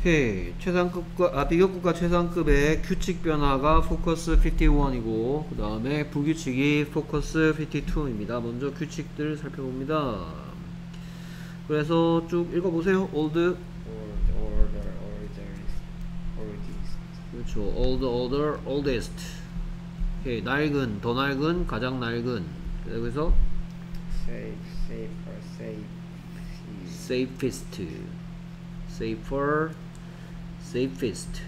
오케이. 최상급과, 비교급과 최상급의 규칙 변화가 포커스 51이고, 그 다음에 부규칙이 포커스 52입니다. 먼저 규칙들 살펴봅니다. 그래서 쭉 읽어보세요. old, 그렇죠. old, older, oldest. 오케이. 낡은, 더 낡은, 가장 낡은. 그래서 safest, safer, safest.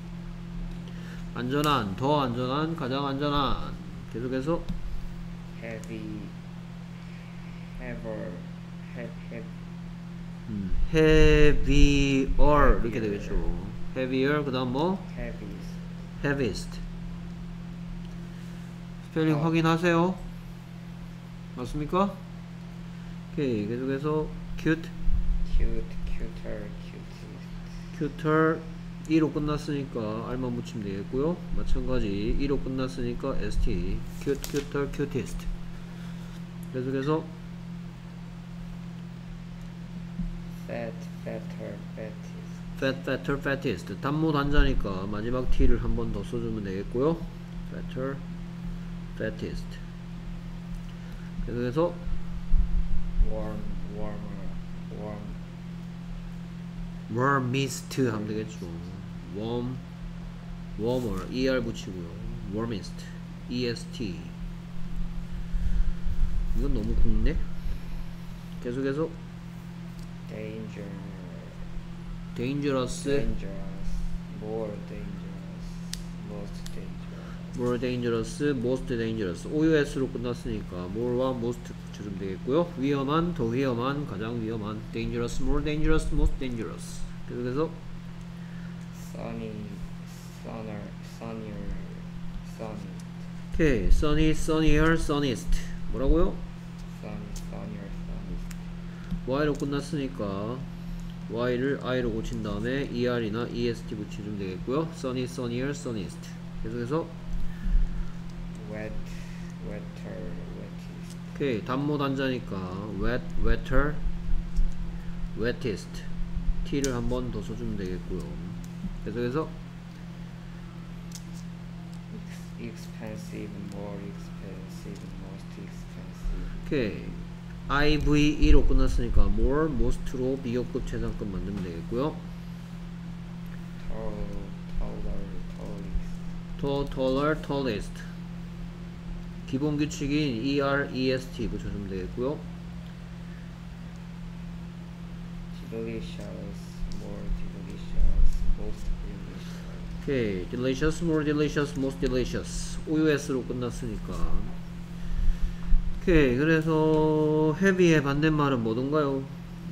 안전한, 더 안전한, 가장 안전한. 계속해서 heavier 이렇게 되겠죠. heavier. 그 다음 뭐? heaviest. 스펠링 확인하세요. 맞습니까? 오케이. 계속해서 cuter, e로 끝났으니까 r만 붙이면 되겠고요. 마찬가지 e로 끝났으니까 st, cuter, cutest. 계속해서 fatter, fattest. 단모 단자니까 마지막 t를 한 번 더 써주면 되겠고요. fatter, fattest. 계속해서 warmest 하면 되겠죠. warmer, er 붙이고요. warmest, est. 이건 너무 굵네. 계속해서 dangerous, more dangerous, most dangerous. OUS로 끝났으니까 more와 most 붙여주면 되겠고요. 위험한, 더 위험한, 가장 위험한. dangerous, more dangerous, most dangerous. 계속해서 오케이. sunny, sunnier, sunniest. 뭐라고요? y로 끝났으니까 y를 i로 고친 다음에 er이나 est 붙여주면 되겠고요. sunny, sunnier, sunniest. 계속해서 오케이. 단모 단자니까 wet, wetter, wettest. t를 한 번 더 써주면 되겠고요. 계속해서 expensive, more expensive, most expensive. 오케이. IVE로 끝났으니까 more, most로 비교급 최상급 만들면 되겠고요. taller, tallest. 기본 규칙인 ER, EST 붙여주면 되겠고요. delicious, more delicious, most delicious. 오케이. delicious, more delicious, most delicious. OUS로 끝났으니까. 오케이. 그래서 heavy의 반대말은 뭐던가요?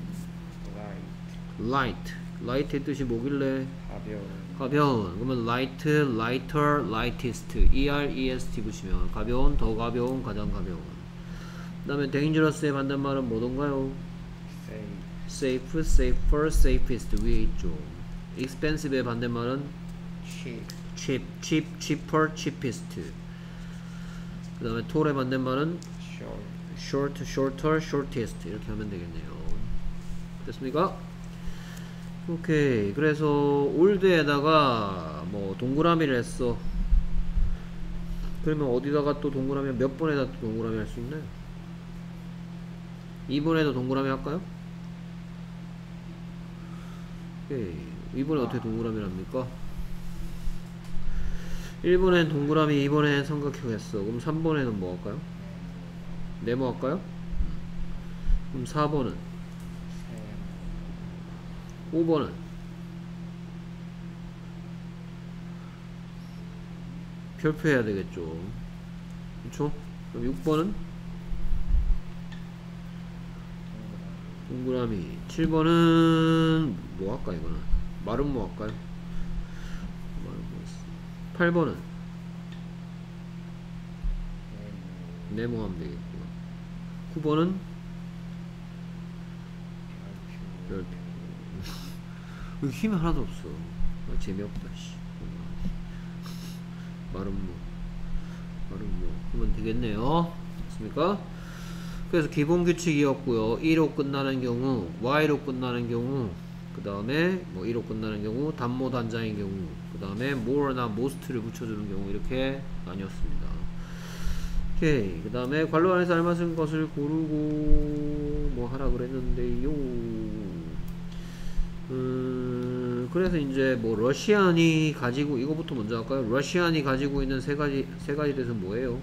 light. light의 뜻이 뭐길래? 가벼운. 그러면 light, lighter, lightest. ER, EST 붙이면 가벼운, 더 가벼운, 가장 가벼운. 그 다음에 dangerous의 반대말은 뭐던가요? safe, safer, safest 위에 있죠. expensive의 반대말은 cheap, cheaper, cheapest. 그 다음에 tall의 반대말은 short, shorter, shortest. 이렇게 하면 되겠네요. 됐습니까? 오케이. 그래서 올드에다가 뭐 동그라미를 했어. 그러면 어디다가 또 동그라미, 몇 번에다 또 동그라미 할 수 있나요? 2번에도 동그라미 할까요? 오케이. 2번에 어떻게 동그라미를 합니까? 1번엔 동그라미, 2번엔 삼각형 했어. 그럼 3번에는 뭐 할까요? 네모 할까요? 그럼 4번은? 5번은? 별표 해야 되겠죠. 그쵸? 그럼 6번은? 동그라미. 7번은 뭐 할까 이거는? 말은 뭐 할까요? 8번은? 네모 하면 되겠고. 9번은? 별표. 여기 힘이 하나도 없어. 재미없다 씨. 말은 뭐 하면 되겠네요. 맞습니까? 그래서 기본 규칙이었고요. E로 끝나는 경우, Y로 끝나는 경우, 그 그 다음에 뭐 이로 끝나는 경우, 단모 단자인 경우, 그 다음에 more나 most를 붙여주는 경우 이렇게 나뉘었습니다. 오케이. 그 다음에 관로 안에서 알맞은 것을 고르고 뭐 하라 그랬는데요. 그래서 이제 뭐 러시안이 가지고 이거부터 먼저 할까요? 러시안이 가지고 있는 세 가지 뜻은 뭐예요?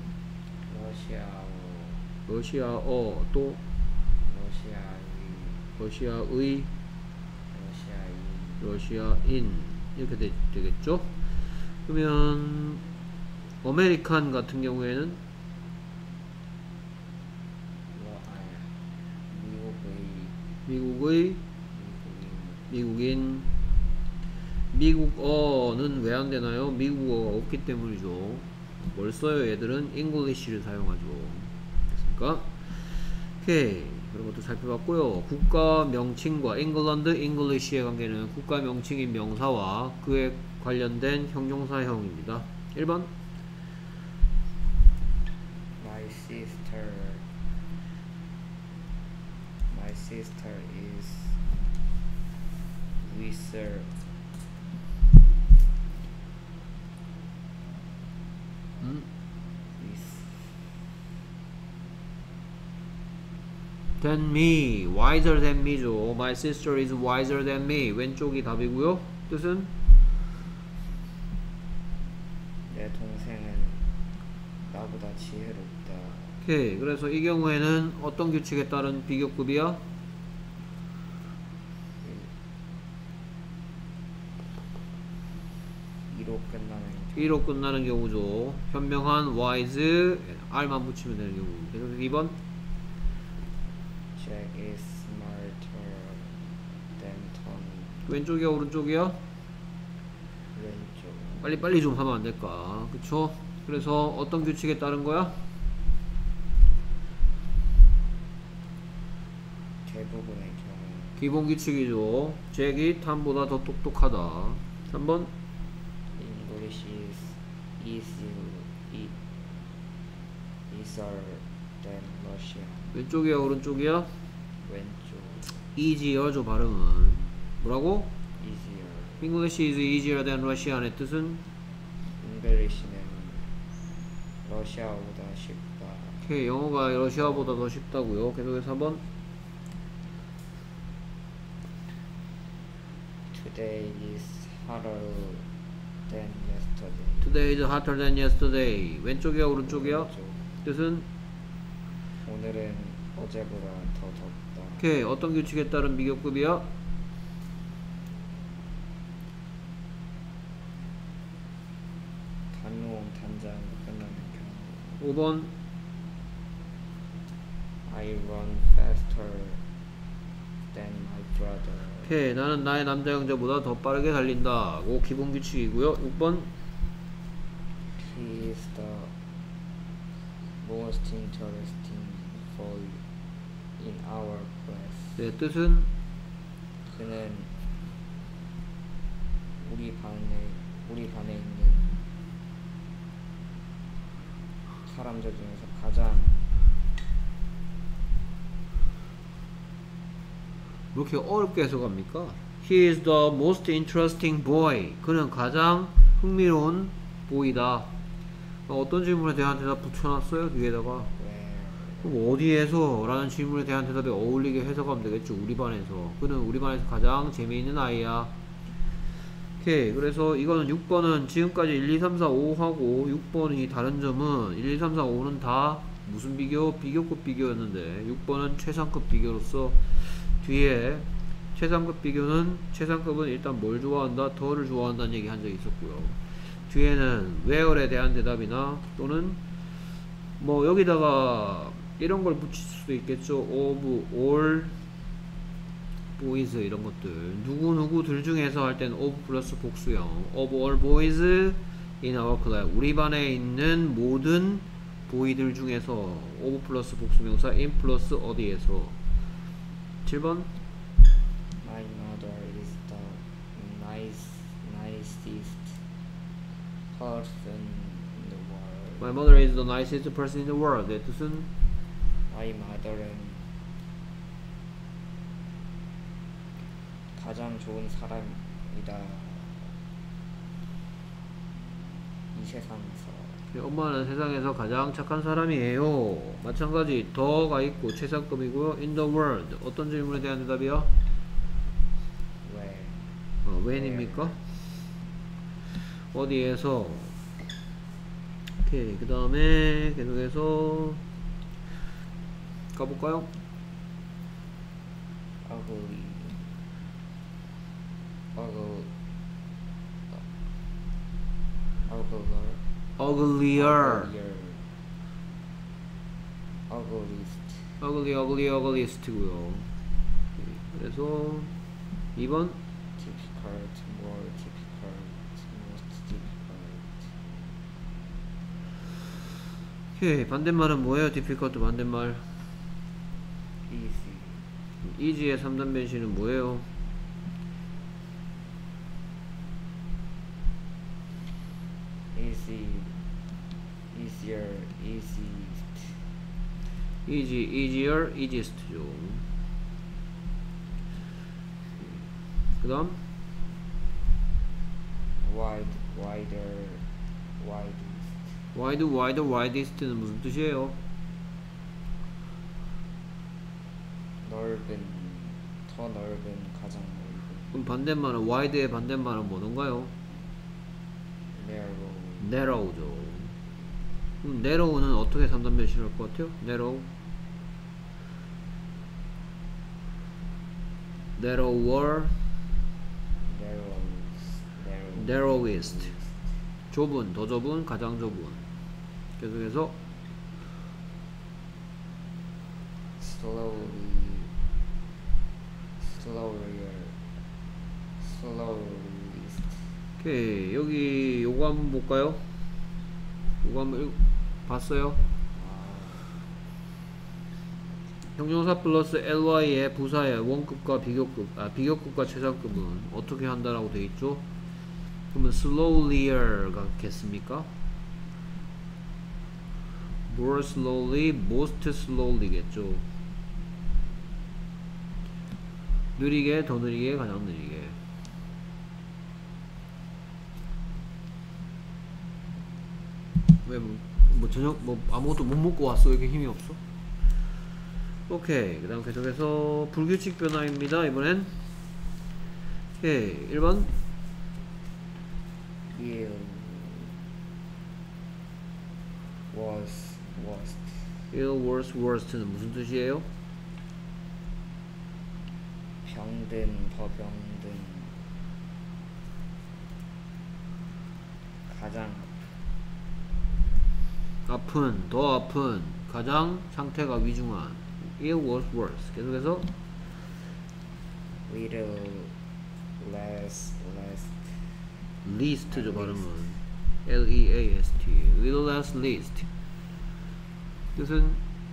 러시아어 또 러시아의 러시아인 이렇게 되겠죠? 그러면 아메리칸 같은 경우에는 미국인 미국어는 왜 안 되나요? 미국어가 없기 때문이죠. 뭘 써요? 얘들은 English를 사용하죠. 됐습니까? 오케이. 그런 것도 살펴봤고요. 국가 명칭과 England English의 관계는 국가 명칭인 명사와 그에 관련된 형용사형입니다. 1번 My sister is wizard. than me, wiser than me죠. My sister is wiser than me. 왼쪽이 답이고요. 뜻은 내 동생은 나보다 지혜롭다. 오케이. 그래서 이 경우에는 어떤 규칙에 따른 비교급이야? 2로 끝나는 경우죠. 현명한 wise r만 붙이면 되는 경우. 그래서 2번 Jack is smarter than Tommy. 왼쪽이야 오른쪽이야? 왼쪽. 빨리빨리 좀 하면 안 될까? 그쵸? 그래서 어떤 규칙에 따른 거야? 대부분의 경우 기본 규칙이죠. 잭이 탐보다 더 똑똑하다. 3번 English is easier than Russian. 왼쪽이야 오른쪽이야? 왼쪽. easier죠 발음은. 뭐라고? easier. English is easier than Russian의 뜻은? English는 러시아보다 쉽다. 오케이. 영어가 러시아보다 더 쉽다고요. 계속해서 3번 Today is harder than yesterday. Today is hotter than yesterday. 왼쪽이야 오른쪽이야? 왼쪽. 뜻은? 오늘은 어제보다 더 덥다. 오케이. 어떤 규칙에 따른 비교급이야? 단모음 단자로 끝나는 경우. 5번 I run faster than my brother. 오케이. 나는 나의 남자 형제보다 더 빠르게 달린다. 고 기본 규칙이고요. 6번 He is the most interesting boy in our class. 네, 뜻은? 그는 우리 반에 있는 사람들 중에서 가장 왜 이렇게 어렵게 해석합니까? He is the most interesting boy. 그는 가장 흥미로운 보이다. 어떤 질문에 대한 대답 붙여놨어요? 뒤에다가. 그럼 어디에서? 라는 질문에 대한 대답에 어울리게 해석하면 되겠죠. 우리 반에서. 그는 우리 반에서 가장 재미있는 아이야. 오케이. 그래서 이거는 6번은 지금까지 1, 2, 3, 4, 5 하고 6번이 다른 점은 1, 2, 3, 4, 5는 다 무슨 비교? 비교급 비교였는데 6번은 최상급 비교로서 뒤에 최상급 비교는 최상급은 일단 뭘 좋아한다? 더를 좋아한다는 얘기 한 적이 있었고요. 뒤에는 where에 대한 대답이나 또는 뭐 여기다가 이런 걸 붙일 수도 있겠죠. of all boys 이런 것들 누구누구들 중에서 할 때는 of 플러스 복수형 of all boys in our class 우리 반에 있는 모든 보이들 중에서 of 플러스 복수명사 in 플러스 어디에서 7번 My mother is the nicest person in the world. My mother is the nicest person in the world. 내 뜻은 My mother는 가장 좋은 사람이다. 이 세상에서. 엄마는 세상에서 가장 착한 사람이에요. 마찬가지 더가 있고 최상급이고요. In the world 어떤 질문에 대한 대답이요? 왜? when입니까? 어디에서? 오케이 그 다음에 계속해서 가볼까요? ugly. uglier. uglier ugliest. ugliest고요. 그래서 2번 difficult, more difficult, most difficult. 오케이 반대말은 뭐예요? difficult 반대말 easy, easy의 3단 변신은 뭐예요? easy, easier, easiest. easy, easier, easiest죠. 그 다음 wide, wider, widest. wide, wider, widest는 무슨 뜻이에요? 넓은, 더 넓은, 가장 넓은. 그럼 반대말은 wide의 반대말은 뭐던가요? narrow, narrow죠. 그럼 narrow는 어떻게 3단 변신할 것 같아요? narrow narrower narrowest 좁은, 더 좁은, 가장 좁은. 계속해서 slowest. 오케이 여기 요거 한번 볼까요? 요거 한번 봤어요? 형용사 플러스 ly의 부사의 원급과 비교급, 비교급과 최상급은 어떻게 한다라고 돼 있죠? 그러면 slower가 겠습니까? more slowly, most slowly겠죠. 느리게, 더 느리게, 가장 느리게. 왜 뭐 저녁 뭐 아무것도 못 먹고 왔어? 왜 이렇게 힘이 없어? 오케이 그 다음 계속해서 불규칙 변화입니다. 이번엔 오케이 1번 ill, worse, worst. ill, worse, worst는 무슨 뜻이에요? 병든, 더 병든, 가장 아픈, 더 아픈, 가장 상태가 위중한. ill, worse, worse. 계속해서 little, less, least죠 발음은. L-E-A-S-T. little less, least. 뜻은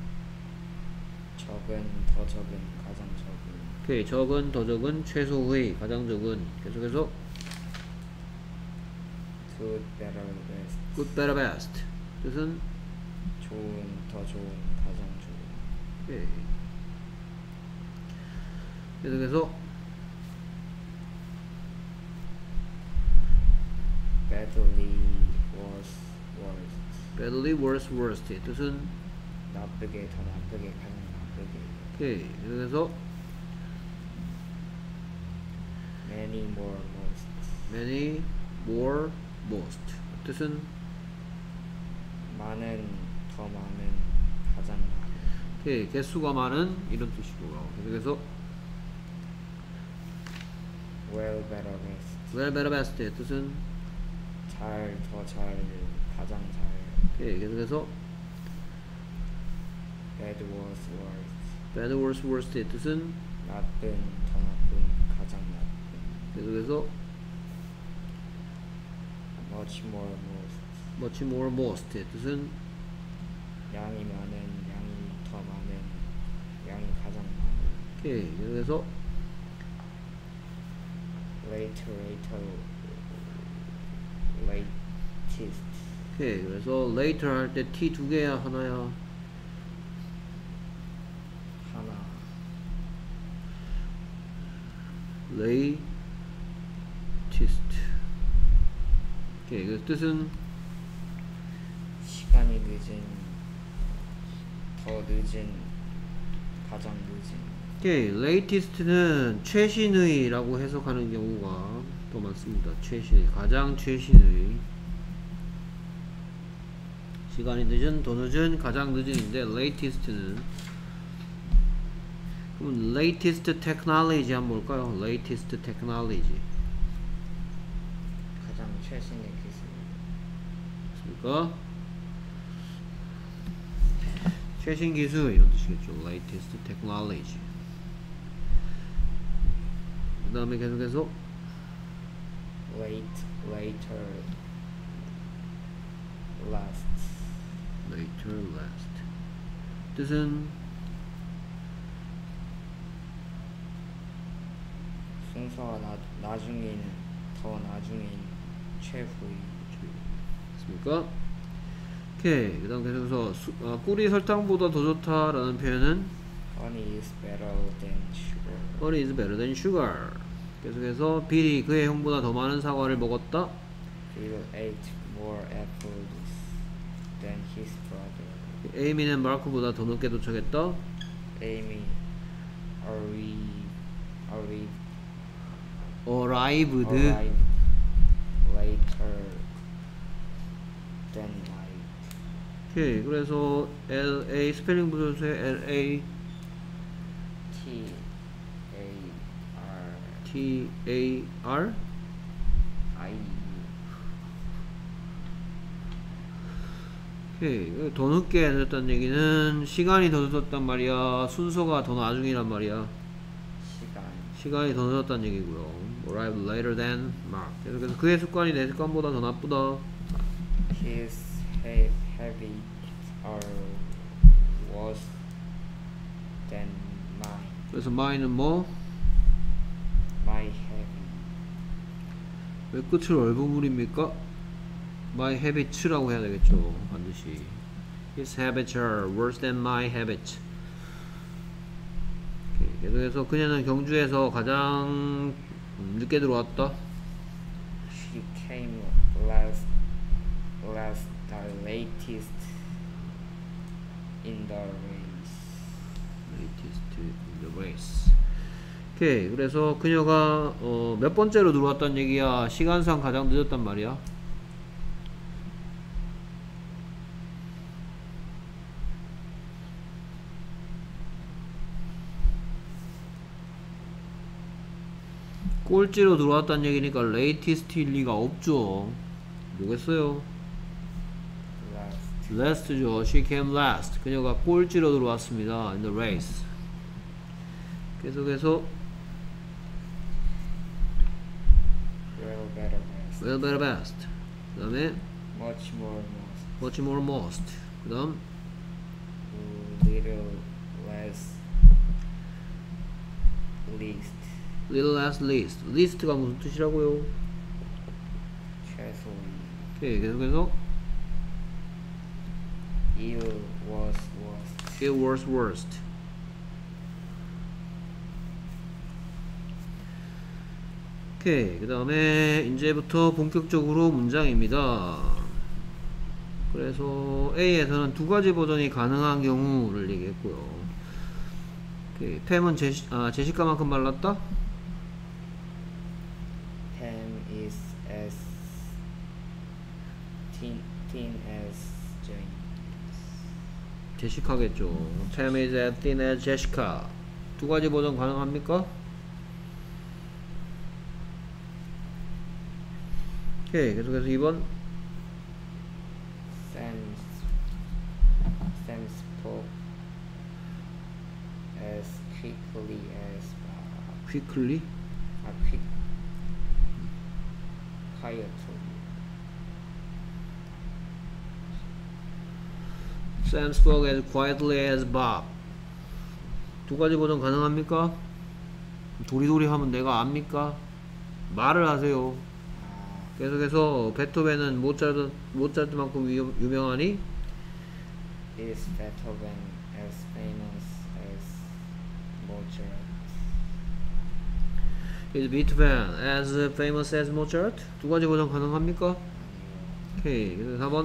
적은, 더 적은, 가장 적은. 오케이 적은, 더 적은, 최소의, 가장 적은. 계속해서 good, better, best. good, better, best. 뜻은 좋은, 더 좋은, 가장 좋은. 오케이. 계속해서 badly, worse, worst. badly, worse, worst. 뜻은 나쁘게, 더 나쁘게, 가장 나쁘게. 오케이. 계속해서 many, more, most. many, more, most. 뜻은 많은, 더 많은, 가장 많은. 오케이. 개수가 많은 이런 뜻이고요. 계속해서 well, better, best. well, better, best. 뜻은 잘, 더 잘, 가장 잘. 오케이. 계속해서 bad, worse, worst. bad, worse, worst. 뜻은 나쁜, 더 나쁜, 가장 나쁜. 계속해서 much more, most. much more, most. 뜻은 양이 많은, 양이 더 많은, 양이 가장 많은. 오케이. 계속해서 later, latest. 오케이. 그래서 later 할 때 t 두 개야 하나야? 하나. latest. 오케이, 그 뜻은 시간이 늦은, 더 늦은, 가장 늦은. 오케이, latest는 최신의라고 해석하는 경우가 더 많습니다. 최신의, 가장 최신의. 시간이 늦은, 더 늦은, 가장 늦은인데 latest는 그럼 latest technology 한번 볼까요? latest technology 가장 최신의 기술. 그러니까 최신 기술 이런 뜻이겠죠. latest technology. 그 다음에 계속해서 late, later, last. later, last. 뜻은 순서가 나중인, 더 나중인, 최후의. 됐습니까? 오케이. 그 다음 계속해서 꿀이 설탕보다 더 좋다라는 표현은 Honey is better than sugar. Honey is better than sugar. 계속해서 빌이 그의 형보다 더 많은 사과를 먹었다. Bill ate more apples than his brother. 에이미는 마크보다 더 늦게 도착했다. Amy arrived arrived later than Mike. 오케이. 그래서 LA 스펠링 보여주세요. LA TAR 오케이. 더 늦게 늦었다는 얘기는 시간이 더 늦었단 말이야, 순서가 더 나중이란 말이야. 시간이 더 늦었다는 얘기고요. arrived later than Mark. 그래서 그의 습관이 내 습관보다 더 나쁘다. His habits are worse than mine. 그래서 mine은 뭐? My habit. 왜 끝을 얼버무립니까? My habits라고 해야 되겠죠. 반드시. His habits are worse than my habits. 계속해서 그녀는 경주에서 가장 늦게 들어왔다. She came latest in the race. Latest in the race. 오케이. 그래서 그녀가 몇 번째로 들어왔다는 얘기야. 시간상 가장 늦었단 말이야. 꼴찌로 들어왔다는 얘기니까 latest일 리가 없죠. 누구겠어요? last죠. She came last. 그녀가 꼴찌로 들어왔습니다. in the race. 계속해서 well, better, best. 그 다음에 Much more, most. much more, most. 그 다음 Little less, least. little less, least. least가 무슨 뜻이라고요? 최소위. 오케이. 계속해서 It was worst. it was worst. 오케이. 그 다음에 이제부터 본격적으로 문장입니다. 그래서 A에서는 두 가지 버전이 가능한 경우를 얘기했고요. 오케이. 팸은 제시카만큼 말랐다? Pam is as thin as Jane. 제시카겠죠. Pam is as thin as Jessica. 두 가지 버전 가능합니까? 오케이. 계속해서 2번. Sam spoke as quickly as quickly? quietly. Sam spoke as quietly as Bob. 두 가지 버전 가능합니까? 도리도리 하면 내가 압니까? 말을 하세요. 계속해서 베토벤은 모차르트만큼 유명하니? Is Beethoven as famous as Mozart? Is Beethoven as famous as Mozart? 두 가지 버전 가능합니까? 아니요. 오케이. 그래서 4번.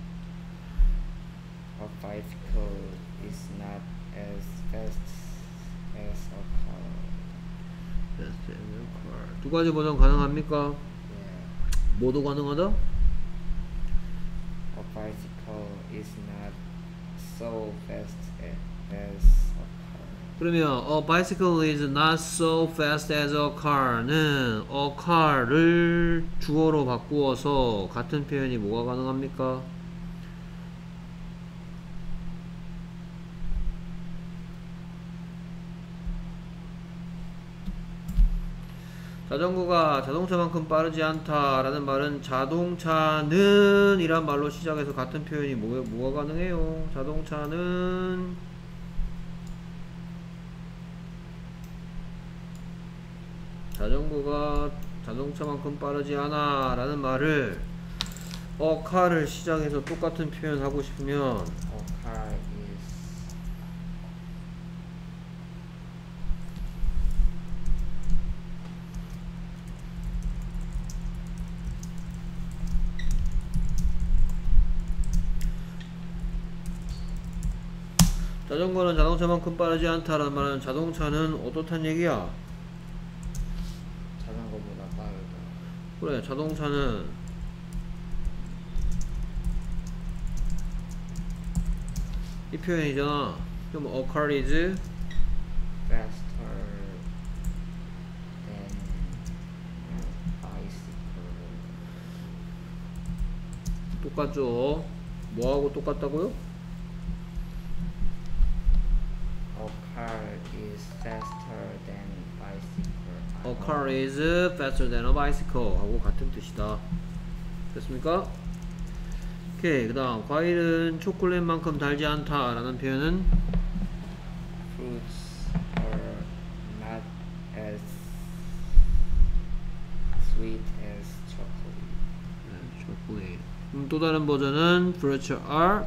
A bicycle is not as fast as a car. Fast as a car. 두 가지 버전 가능합니까? Yeah. 모두 가능하다? A bicycle is not so fast as a car. 그러면 a bicycle is not so fast as a car는 a car를 주어로 바꾸어서 같은 표현이 뭐가 가능합니까? 자전거가 자동차만큼 빠르지 않다 라는 말은 자동차는 이란 말로 시작해서 같은 표현이 뭐가 가능해요? 자동차는 자전거가 자동차만큼 빠르지 않아 라는 말을 car를 시작해서 똑같은 표현 하고 싶으면 A car is 자전거는 자동차만큼 빠르지 않다라는 말은 자동차는 어떻단 얘기야? 자전거보다 빠르다. 그래, 자동차는 이 표현이잖아. 그럼 a car is Faster than bicycle. 똑같죠? 뭐하고 똑같다고요? A car is faster than bicycle. A car is faster than a bicycle 하고 같은 뜻이다. 됐습니까? 오케이. 그 다음 과일은 초콜릿만큼 달지 않다 라는 표현은 Fruits are not as sweet as chocolate. 초콜릿. 또 다른 버전은 fruits are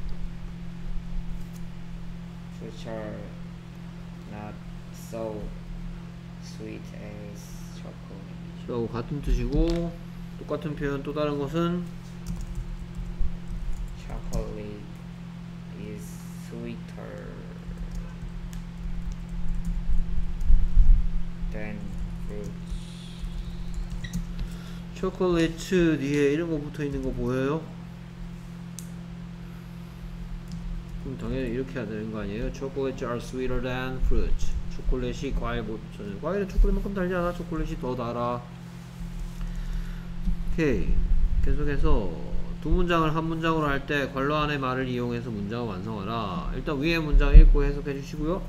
Fruits are not so sweet as chocolate. 하고 같은 뜻이고 똑같은 표현 또 다른 것은 Chocolate is sweeter than fruits. 초콜릿 뒤에 이런 거 붙어 있는 거 보여요? 그럼 당연히 이렇게 해야 되는 거 아니에요? Chocolates are sweeter than fruits. 초콜릿이 과일보다는 과일은 초콜릿만큼 달지 않아. 초콜릿이 더 달아. 오케이. 계속해서 두 문장을 한 문장으로 할 때 괄호 안의 말을 이용해서 문장을 완성하라. 일단 위에 문장 읽고 해석해 주시고요.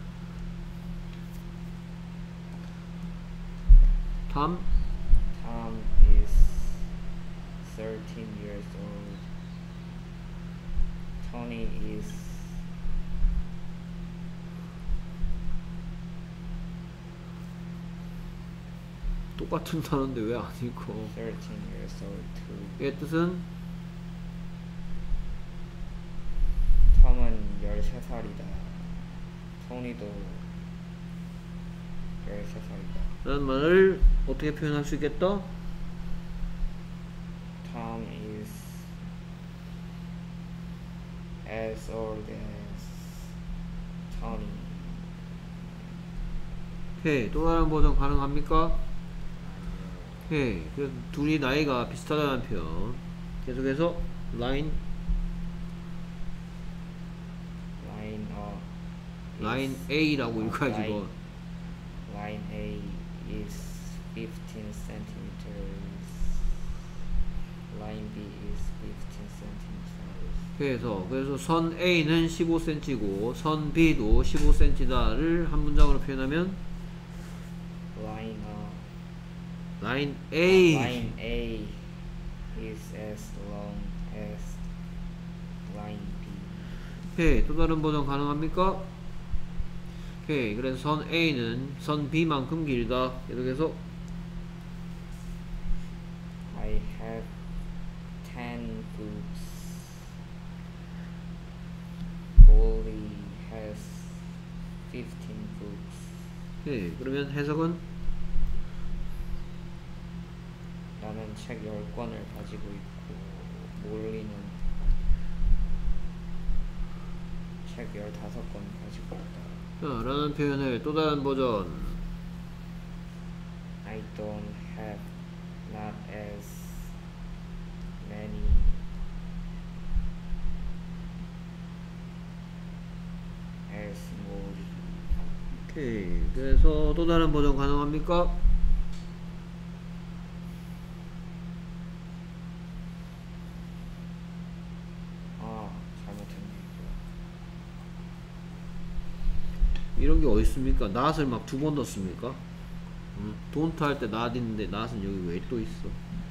다음. Tom is 13 years old. Tony is 똑같은 단어인데 왜 아니고? 13 years old too. 얘 뜻은 톰은 13살이다. 토니도 13살이다. 라는 말을 어떻게 표현할 수 있겠다? Tom is as old as Tony. 오케이. 또 다른 버전 가능합니까? 오케이. 그래서 둘이 나이가 비슷하다는 표현. 계속해서 line line A라고 읽어야지 뭐. line A is 15 centimeters. Line B is 15 centimeters. 그래서 선 A는 15cm고 선 B도 15cm다를 한 문장으로 표현하면 Line A. line A is as long as line B. 오케이. 또 다른 버전 가능합니까? 오케이. 그래서 선 A는 선 B만큼 길다. 계속해서 I have 10 books. Molly has 15 books. 오케이. 그러면 해석은 책 10권을 가지고 있고 몰리는 책 15권 가지고 있다. 자, 라는 표현을 또 다른 버전. I don't have not as many as 몰리. 오케이. 그래서 또 다른 버전 가능합니까? 잘못했네. 이런 게 어디 있습니까? not을 막 두 번 넣습니까? don't 할 때 not 있는데 not은 여기 왜 또 있어?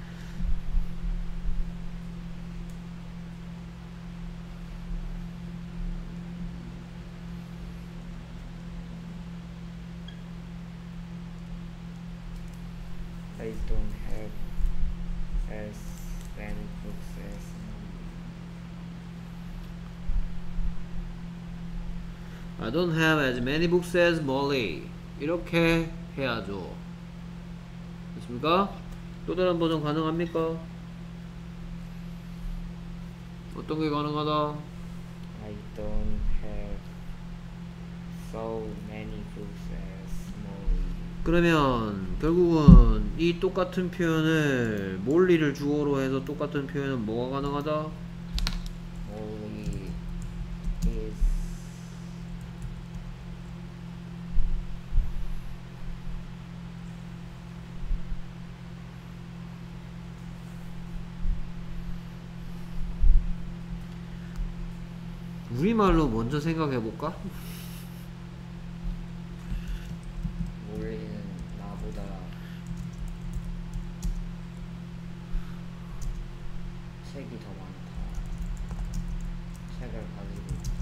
I don't have as many books as I don't have as many books as Molly. 이렇게 해야죠. 됐습니까? 또 다른 버전 가능합니까? 어떤 게 가능하다? I don't have so many books as Molly. 그러면 결국은 이 똑같은 표현을 몰리를 주어로 해서 똑같은 표현은 뭐가 가능하다? Molly is 우리말로 먼저 생각해볼까? 몰리는 나보다 책이 더 많다. 책을 가지고 있다.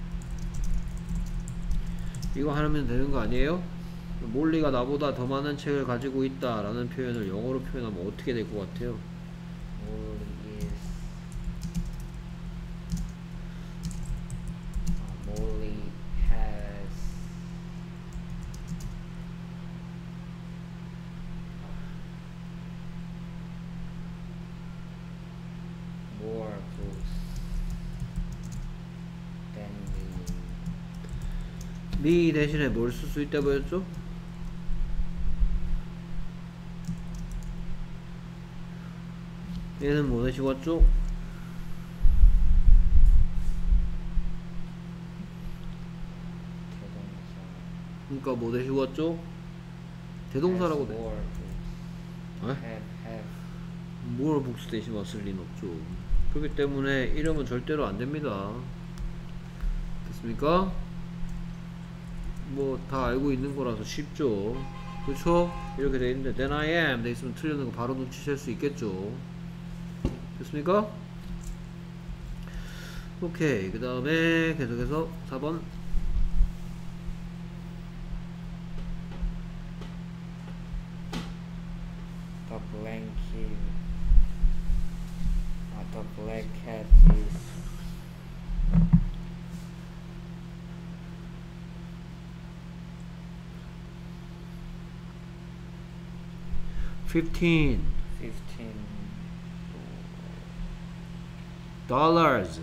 이거 하면 되는 거 아니에요? 몰리가 나보다 더 많은 책을 가지고 있다 라는 표현을 영어로 표현하면 어떻게 될 것 같아요? Molly has more books than me. me 대신에 뭘 쓸 수 있다고 했죠? 얘는 뭐 대신 왔죠? 대동사. 그러니까 뭐 대신 왔죠? 대동사라고 Has 돼. more books. 에? Have. more books 대신 왔을 리는 없죠. 그렇기 때문에 이름은 절대로 안 됩니다. 됐습니까? 뭐 다 알고 있는 거라서 쉽죠. 그쵸? 이렇게 돼 있는데 then I am 돼 있으면 틀리는 거 바로 눈치챌 수 있겠죠. 됐습니까? 오케이. 그 다음에 계속해서 4번. The blanket. The black cat is 15 $15. dollars.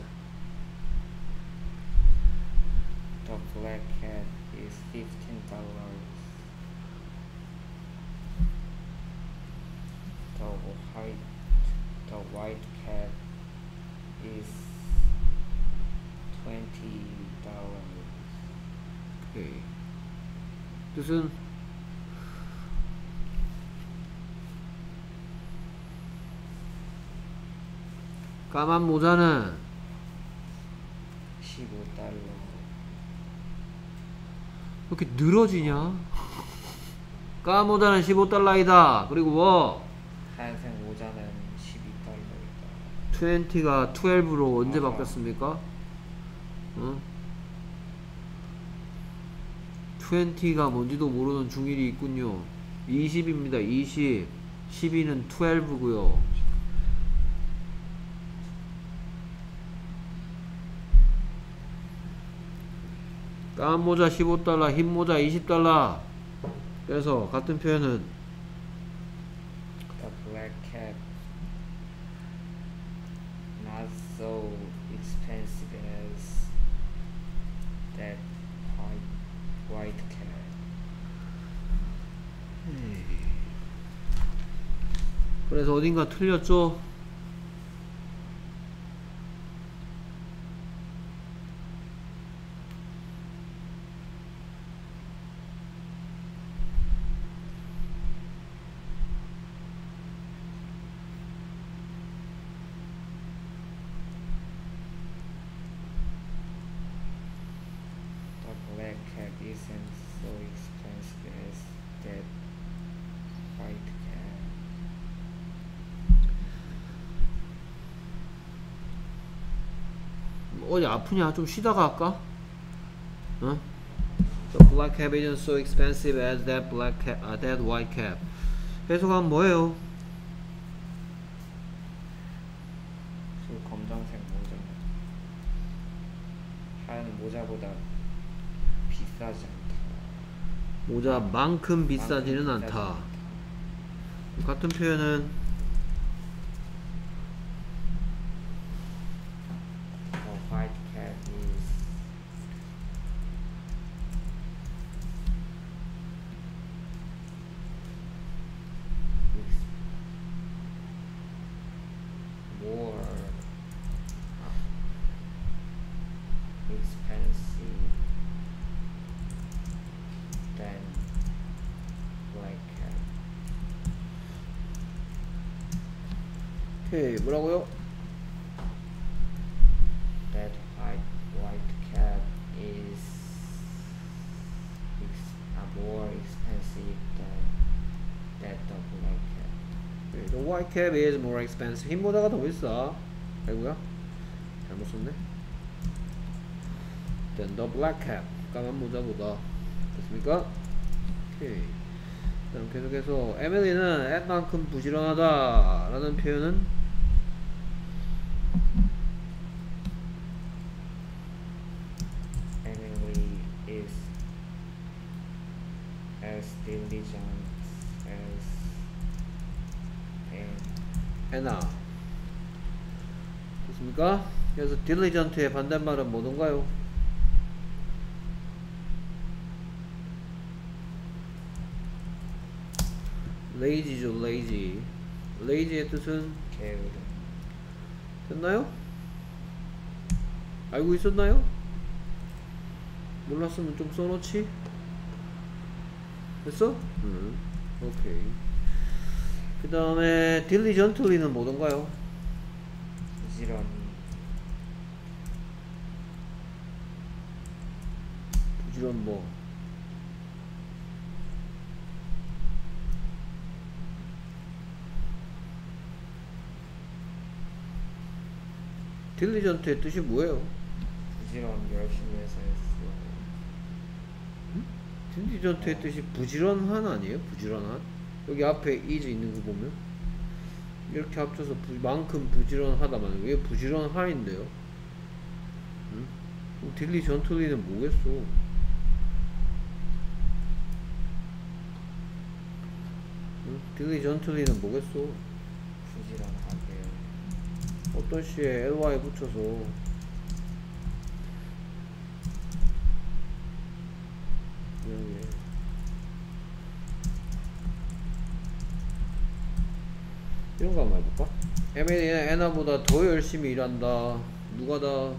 The black cat is $15. The white cat is $20. 오케이. 뜻은 까만 모자는 15달러. 왜 이렇게 늘어지냐? 까만 모자는 15달러이다. 그리고 뭐 하얀색 모자는 12달러이다. 20가 12로 언제 아하. 바뀌었습니까? 응? 20가 뭔지도 모르는 중일이 있군요. 20입니다. 20. 12는 12고요. 까만 모자 15달러, 흰 모자 20달러. 그래서 같은 표현은 The black cat not so expensive as that white cat. 그래서 어딘가 틀렸죠? The black cat isn't so expensive as that white cat. 어디 아프냐? 좀 쉬다가 할까? 어? The black cap isn't so expensive as that that white cap. 해석하면 뭐예요? 그 검정색 모자. 하얀 모자보다 비싸지 않다. 모자만큼 비싸지는 만큼 않다. 않다. 같은 표현은 The white cat is more expensive than black cat. 오케이 뭐라고요? That white cat is more expensive than that the black cat. The white cap is more expensive. 흰 모자가 더 비싸. 아이고야 잘못 썼네. Then the black cap. 까만 모자보다. 됐습니까? 오케이. 그럼 계속해서 에밀리는 앳만큼 부지런하다 라는 표현은 Emily is as diligent as 애나. 됐습니까? 그래서 diligent의 반대말은 뭐던가요? lazy죠, lazy. lazy의 뜻은 게으름. 됐나요? 알고 있었나요? 몰랐으면 좀 써놓지? 됐어? 응. 오케이. 그 다음에 diligently는 뭐던가요? 부지런히. 부지런 뭐 diligent의 뜻이 뭐예요? 부지런 열심히 해서 했어. diligent의 뜻이 부지런한 아니에요? 부지런한? 여기 앞에 is 있는 거 보면 이렇게 합쳐서 만큼 부지런하다만 왜 부지런한인데요? 응? 그럼 diligently는 뭐겠어? 응? diligently는 뭐겠어? 부지런하게. 어떤 시에 ly 붙여서 여기 이런 거 한번 해볼까? 에밀리는 애나보다 더 열심히 일한다. 누가 다?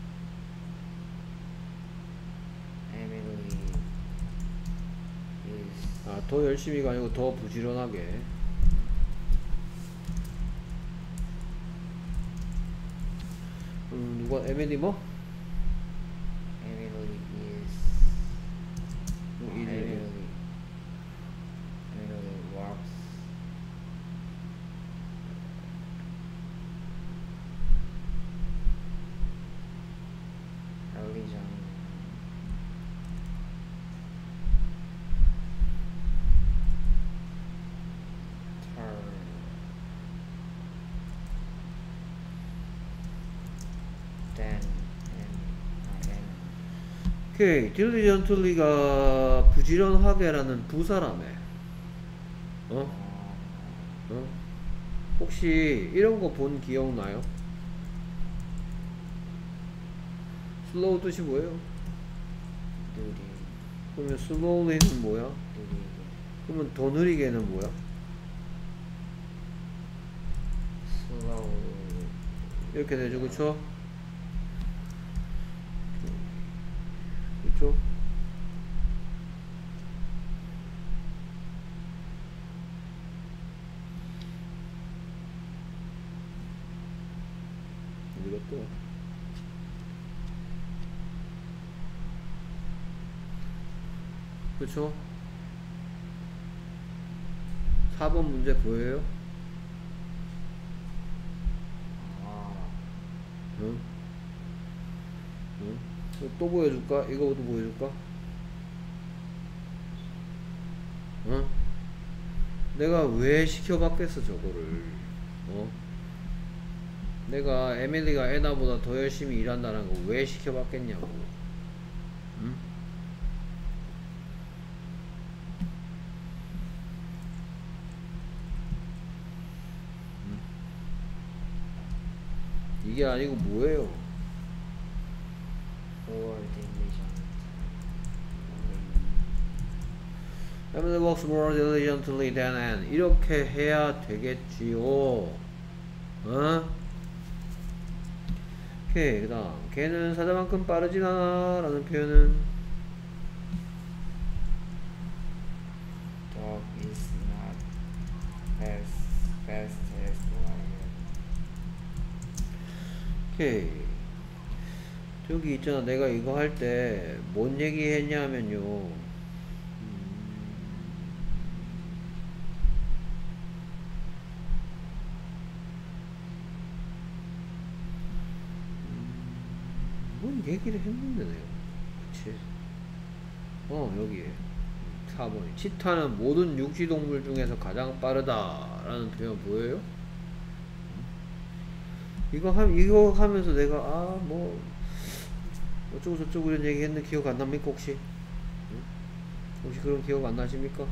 Emily is 아, 더 열심히가 아니고 더 부지런하게. 누가 에밀리 뭐? Emily is 일일. Emily works diligently. Then 오케이. diligently가 부지런하게라는 부사라며. 어? 어? 혹시 이런 거 본 기억나요? 슬로우 뜻이 뭐예요? 느리 그러면 slowly는 뭐야? 느리게 그러면 더 느리게는 뭐야? 슬로우 이렇게 되죠, 그쵸? 그쵸? 이것도 그쵸? 4번 문제 보여요? 아 응? 응? 또 보여줄까? 이거부터 보여줄까? 응? 내가 왜 시켜봤겠어 저거를? 어? 내가 에밀리가 애나보다 더 열심히 일한다는 거 왜 시켜봤겠냐고. 응? 이게 아니고 뭐예요? or diligent Emily works more diligently than Anne. 이렇게 해야 되겠지요. 어? 오케이. 그 다음 걔는 사자만큼 빠르진 않아 라는 표현은 dog is not as fast as lion 오케이. 저기 있잖아. 내가 이거 할 때 뭔 얘기했냐면요. 뭔 얘기를 했는데 내가. 그치? 여기에 4번이 치타는 모든 육지동물 중에서 가장 빠르다 라는 표현 보여요? 이거 하면서 내가 뭐 어쩌고 저쩌고 이런 얘기 했는데 기억 안 납니까 혹시? 응? 혹시 그런 기억 안 나십니까?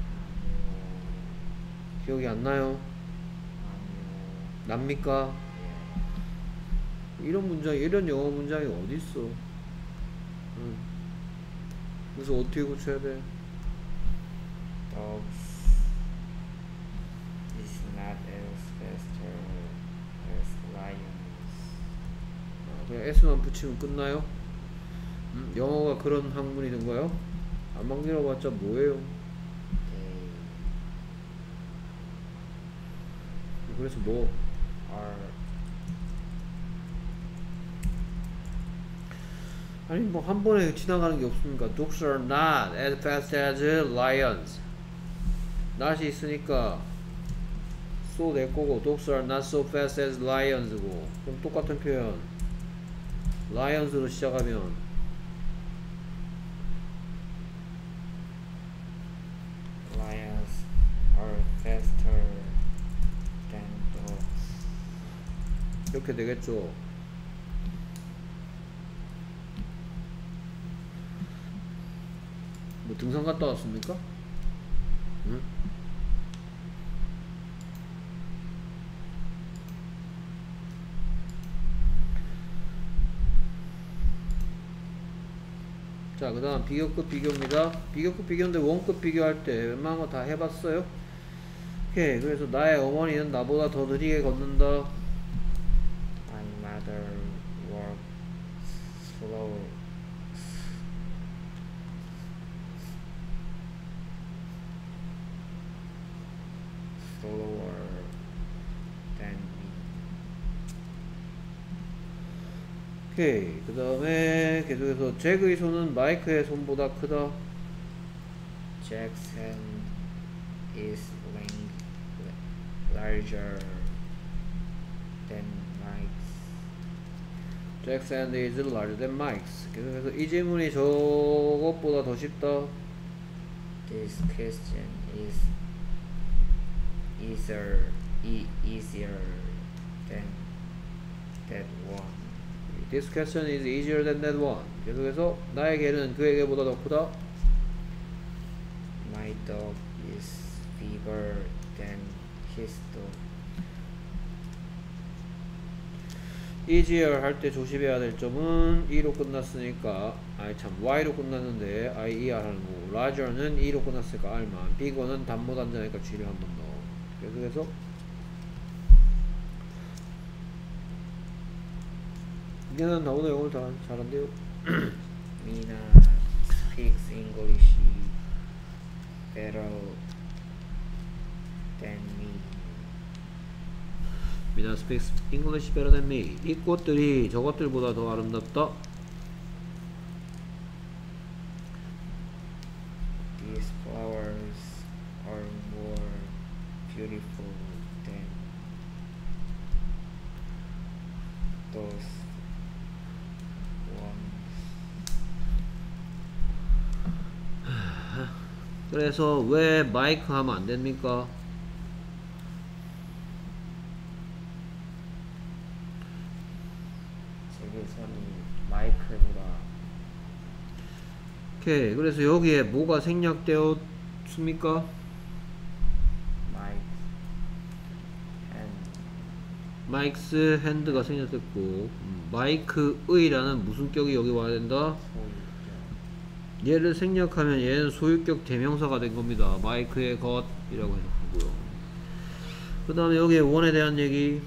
기억이 안 나요? 아니요 납니까? 예 이런 문장, 이런 영어 문장이 어딨어? 응. 그래서 어떻게 고쳐야 돼? dogs is not as faster as lions 그냥 S만 붙이면 끝나요? 영어가 그런 학문이던가요? 안 만들어봤자 뭐예요? they 그래서 뭐 are 아니 뭐 한 번에 지나가는 게 없습니까? Dogs are not as fast as lions. not이 있으니까 so 내 거고 Dogs are not so fast as lions고 그럼 똑같은 표현 lions로 시작하면 lions are faster than dogs 이렇게 되겠죠. 뭐 등산 갔다 왔습니까? 응? 자, 그 다음 비교급 비교입니다. 비교급 비교인데 원급 비교할 때 웬만한 거 다 해봤어요? 오케이. 그래서 나의 어머니는 나보다 더 느리게 걷는다. my mother walks slow slower than me 오케이. 그 다음에 계속해서 잭의 손은 마이크의 손보다 크다. Jack's hand is larger than Mike's. Jack's hand is larger than Mike's. 계속해서 이 질문이 저것보다 더 쉽다. This question is easier than that one. This question is easier than that one. 계속해서 나에게는 그에게보다 더 크다. My dog is bigger than his dog. easier 할 때 조심해야 될 점은 e로 끝났으니까 y로 끝났는데 IER 하는 거고, larger는 e로 끝났으니까 r만, bigger는 단모 단자니까 g를 한 번 더. 계속해서 이제는 나오네. 오늘 다 잘한대요. Mina speaks English better than me. Mina speaks English better than me. 이 꽃들이 저것들보다 더 아름답다. These flowers are more beautiful than those ones. 그래서 왜 마이크 하면 안 됩니까? 제게선이 마이크보다 오케이. 그래서 여기에 뭐가 생략되었습니까? 마이크 and 마이크스 핸드가 생략됐고, 마이크의라는 무슨 격이 여기 와야 된다? 소유격. 얘를 생략하면 얘는 소유격 대명사가 된 겁니다. 마이크의 것이라고 해석하고요. 그 다음에 여기에 원에 대한 얘기.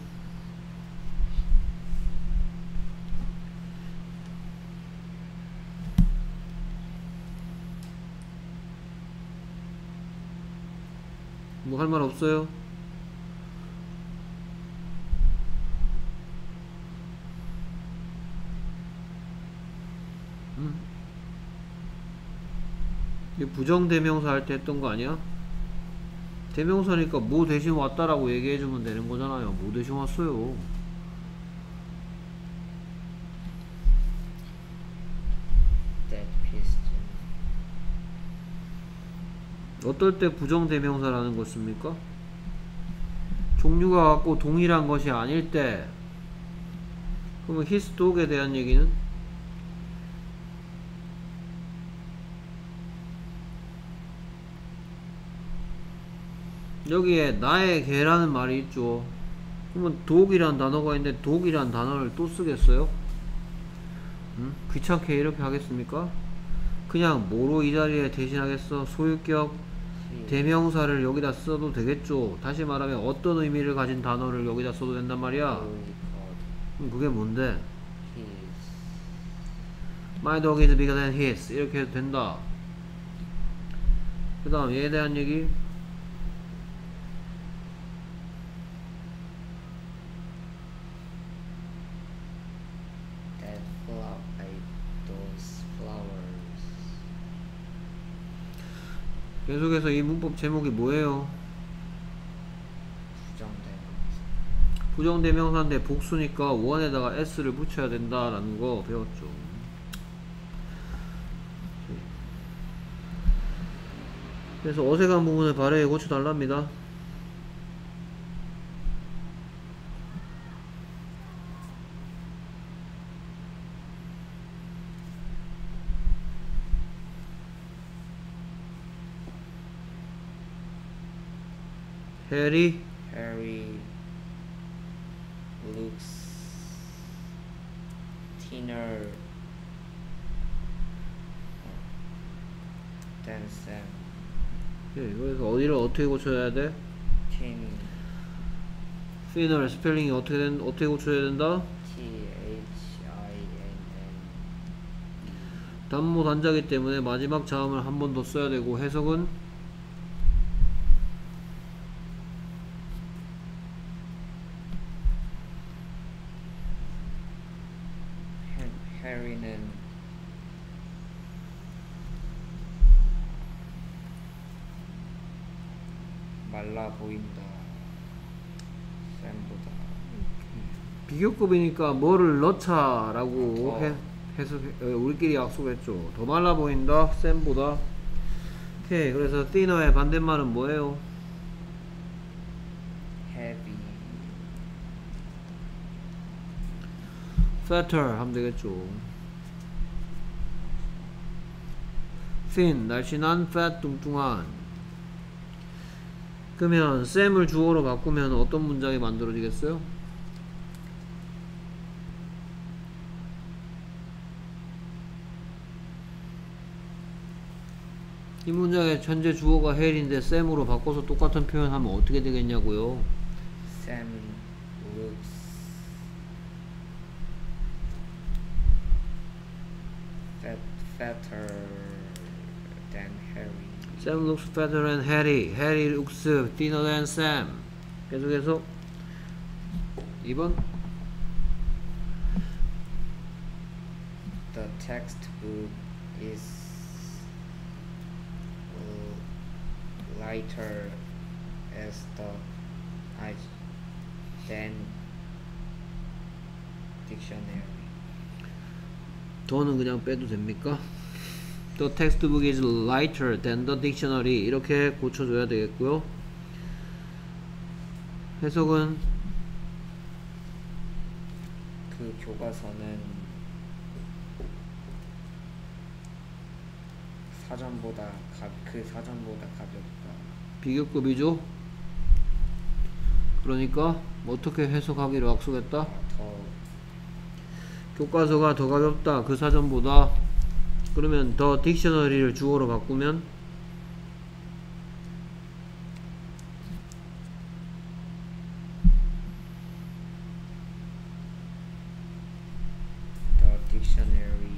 뭐 할 말 없어요? 이게 부정대명사 할 때 했던 거 아니야? 대명사니까 뭐 대신 왔다라고 얘기해주면 되는 거잖아요. 뭐 대신 왔어요. That piston. 어떨 때 부정대명사라는 것 씁니까? 종류가 같고 동일한 것이 아닐 때. 그러면 his dog에 대한 얘기는? 여기에 나의 개라는 말이 있죠. 그러면 dog이란 단어가 있는데 dog이란 단어를 또 쓰겠어요? 귀찮게 이렇게 하겠습니까? 그냥 뭐로 이 자리에 대신하겠어? 소유격 대명사를 여기다 써도 되겠죠. 다시 말하면 어떤 의미를 가진 단어를 여기다 써도 된단 말이야. 그럼 그게 뭔데? His. My dog is bigger than his. 이렇게 해도 된다. 그 다음 얘에 대한 얘기. That those flowers. 계속해서 이 문법 제목이 뭐예요? 부정대명사. 부정대명사인데 복수니까 원에다가 s를 붙여야 된다라는 거 배웠죠. 그래서 어색한 부분을 바르게 고쳐달랍니다. Harry looks thinner than Sam. 그래서 어디를 어떻게 고쳐야 돼? Thin. thinner 스펠링이 어떻게 고쳐야 된다? Thinner. 단모 단자기 때문에 마지막 자음을 한 번 더 써야 되고, 해석은 Harry는 말라 보인다. 샘보다. 비교급이니까 뭐를 넣자라고 어. 우리끼리 약속했죠. 더 말라 보인다, 쌤보다. 오케이. 그래서 thinner의 반대말은 뭐예요? Heavy. fatter 하면 되겠죠. thin 날씬한, fat 뚱뚱한. 그러면 쌤을 주어로 바꾸면 어떤 문장이 만들어지겠어요? 이 문장의 현재 주어가 헬인데 샘으로 바꿔서 똑같은 표현하면 어떻게 되겠냐고요? Sam looks fatter than Harry. Sam looks fatter than Harry. Harry looks thinner than Sam. 계속해서 2번. The textbook is lighter as the eyes than dictionary. 더는 그냥 빼도 됩니까? The textbook is lighter than the dictionary. 이렇게 고쳐줘야 되겠고요. 해석은 그 교과서는 그 사전보다 가볍다. 비교급이죠. 그러니까 어떻게 해석하기로 약속했다? 더 교과서가 더 가볍다. 그 사전보다. 그러면 더 딕셔너리를 주어로 바꾸면 the dictionary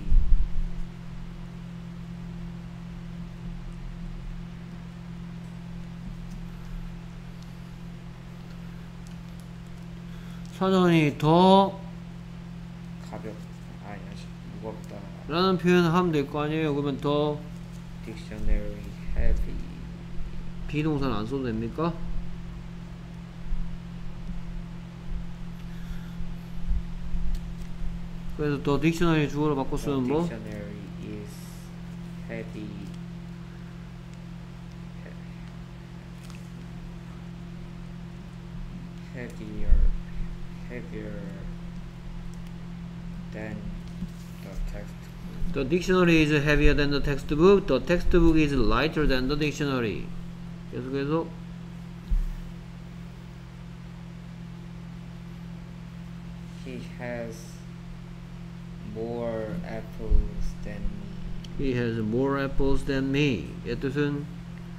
사전이 더 무겁다. 라는 표현을 하면 될 거 아니에요. 그러면 더 dictionary heavy. 비동사는 안 써도 됩니까? 그래서 더 딕셔너리 주어로 바꿔 쓰면 The 뭐? dictionary is heavy. Heavier than the textbook. The dictionary is heavier than the textbook. The textbook is lighter than the dictionary. 계속해서 He has more apples than me. He has more apples than me. 이 뜻은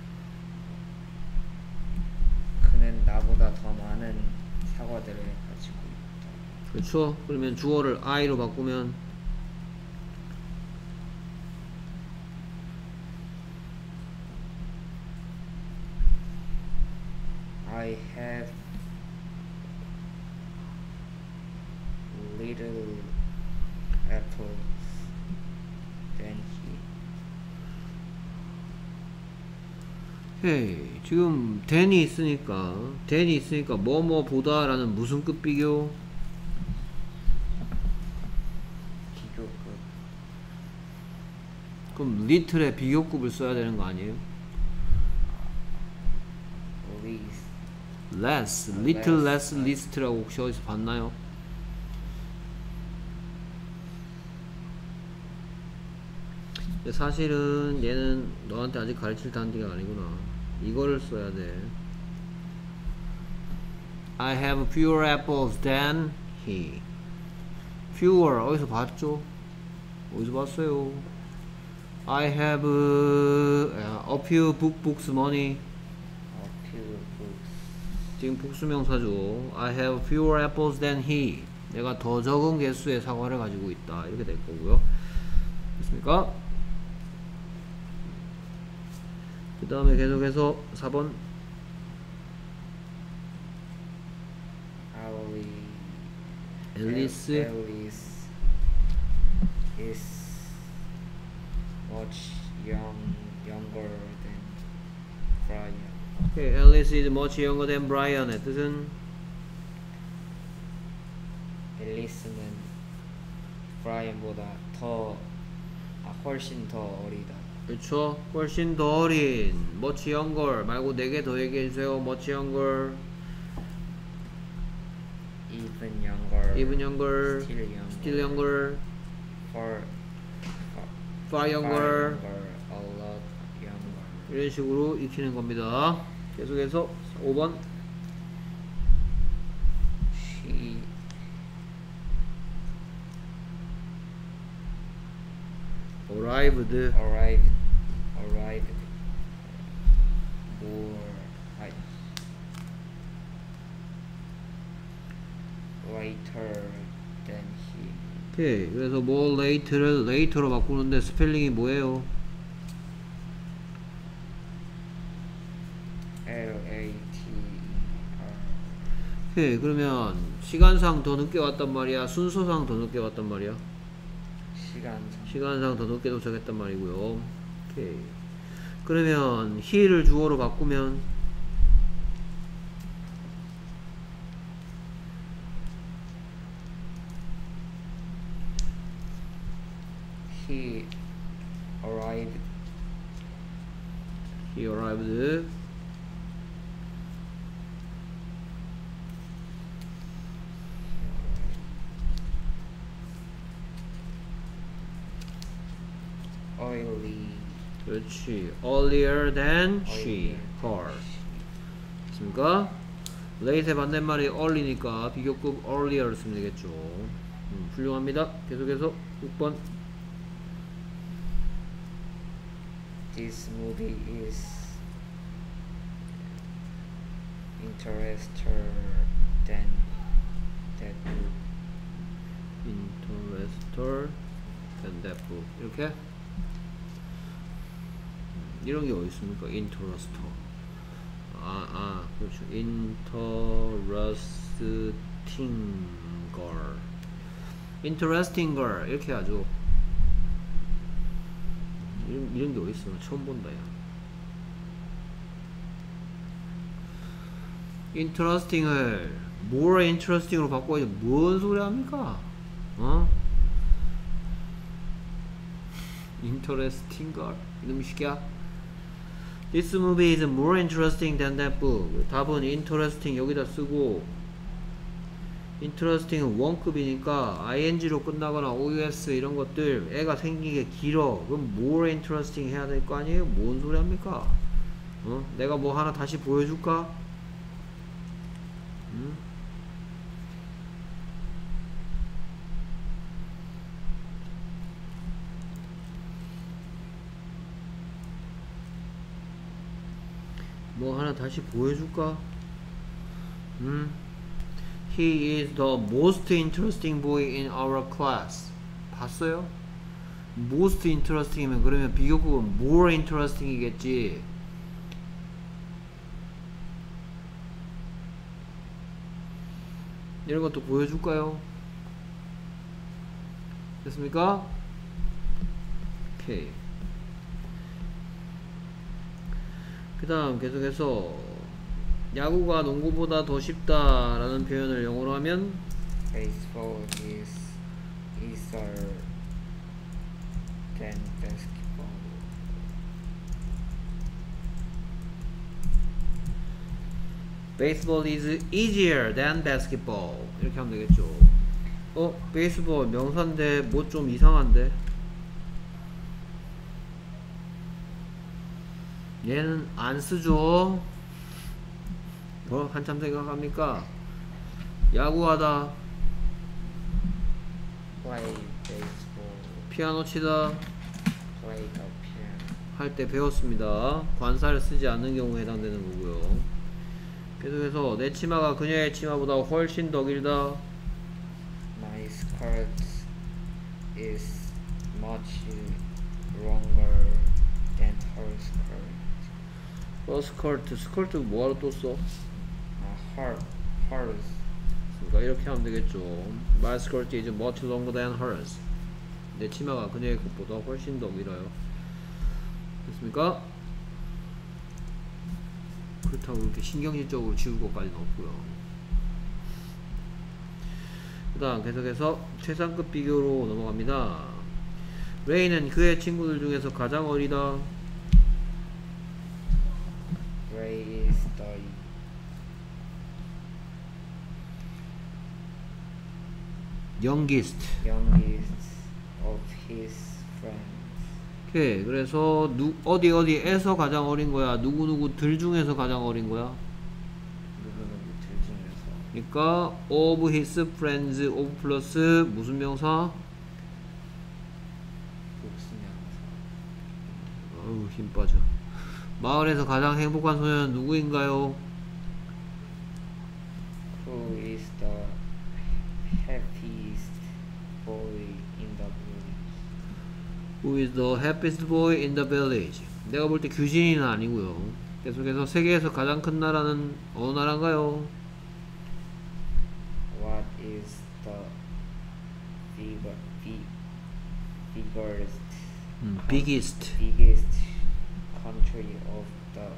그는 나보다 더 많은 사과들을 가지고 있다. 그렇죠? 그러면 주어를 I로 바꾸면 I have little apples than he. 헤이, 지금 than이 있으니까 뭐뭐보다 라는 무슨 급 비교? 비교급. 그럼 little에 비교급을 써야 되는 거 아니에요? less, little less list라고 혹시 어디서 봤나요? 근데 사실은 얘는 너한테 아직 가르칠 단계가 아니구나. 이거를 써야 돼. I have fewer apples than he. fewer 어디서 봤죠? 어디서 봤어요? I have a few books money. A few books. 지금 복수명사죠. I have fewer apples than he. 내가 더 적은 개수의 사과를 가지고 있다. 이렇게 될 거고요. 됐습니까? 그 다음에 계속해서 4번. Alice is much younger than Brian. Okay, Alice is much younger than Brian의 뜻은 앨리스는 브라이언보다 훨씬 더 어리다. 그렇죠. 훨씬 더 어린 much younger 말고 4개 더 얘기해주세요. much younger, even younger, even younger, still younger, far younger, a lot younger. 이런 식으로 익히는 겁니다. 계속해서 5번. She arrived arrived later than he. 오케이. 그래서 more late를 later로 바꾸는데 스펠링이 뭐예요? Later. 오케이. 그러면 시간상 더 늦게 왔단 말이야? 순서상 더 늦게 왔단 말이야? 시간상 더 늦게 도착했단 말이고요. 오케이. 그러면 he를 주어로 바꾸면 He arrived. he arrived Early. 그렇지. earlier than she, her. 됐습니까? late의 반대말이 early니까 비교급 earlier를 쓰면 되겠죠. 훌륭합니다. 계속해서 6번. This movie is interesting than that book. interested than that book. 이렇게 이런 게 어디 있습니까? interest. 그렇죠. interesting girl 이렇게 하죠. 이런 게 어디 있어? 처음 본다 야. interesting을 more interesting으로 바꿔야지 뭔 소리 합니까? interesting girl 이놈의 새끼야. This movie is more interesting than that book. 답은 interesting 여기다 쓰고 interesting은 원급이니까 ing로 끝나거나 OUS 이런 것들 애가 생기게 길어. 그럼 more interesting 해야 될 거 아니에요? 뭔 소리 합니까? 내가 뭐 하나 다시 보여줄까? 뭐 하나 다시 보여줄까? He is the most interesting boy in our class. 봤어요? most interesting이면 그러면 비교급은 more interesting이겠지. 이런 것도 보여줄까요? 됐습니까? 오케이. 그 다음 계속해서 야구가 농구보다 더 쉽다 라는 표현을 영어로 하면 Baseball is easier than basketball. Baseball is easier than basketball 이렇게 하면 되겠죠. 베이스볼 명사인데 뭐 좀 이상한데 얘는 안 쓰죠. 한참 생각합니까? 야구하다, Play baseball. 피아노 치다 Play the piano. 할 때 배웠습니다. 관사를 쓰지 않는 경우에 해당되는 거고요. 계속해서 내 치마가 그녀의 치마보다 훨씬 더 길다. My skirt is much longer than her skirt. 스커트 뭐하러 또 써? Hers. 그러니까 이렇게 하면 되겠죠. My skirt is much longer than hers. 내 치마가 그녀의 것보다 훨씬 더 길어요. 됐습니까? 그렇다고 이렇게 신경질적으로 지울 것까지는 없고요. 그 다음 계속해서 최상급 비교로 넘어갑니다. 레이는 그의 친구들 중에서 가장 어리다. Ray is the youngest of his friends. 오케이. 그래서 어디에서 가장 어린 거야? 누구들 중에서 가장 어린 거야? 누구들 중에서. 그러니까 of his friends of 플러스 무슨 명사? 복수명사. 어우 힘 빠져. 마을에서 가장 행복한 소년은 누구인가요? Who is the happiest boy in the village? Who is the happiest boy in the village? 내가 볼 때 규진이는 아니고요. 계속해서 세계에서 가장 큰 나라는 어느 나라인가요? What is the biggest biggest country of the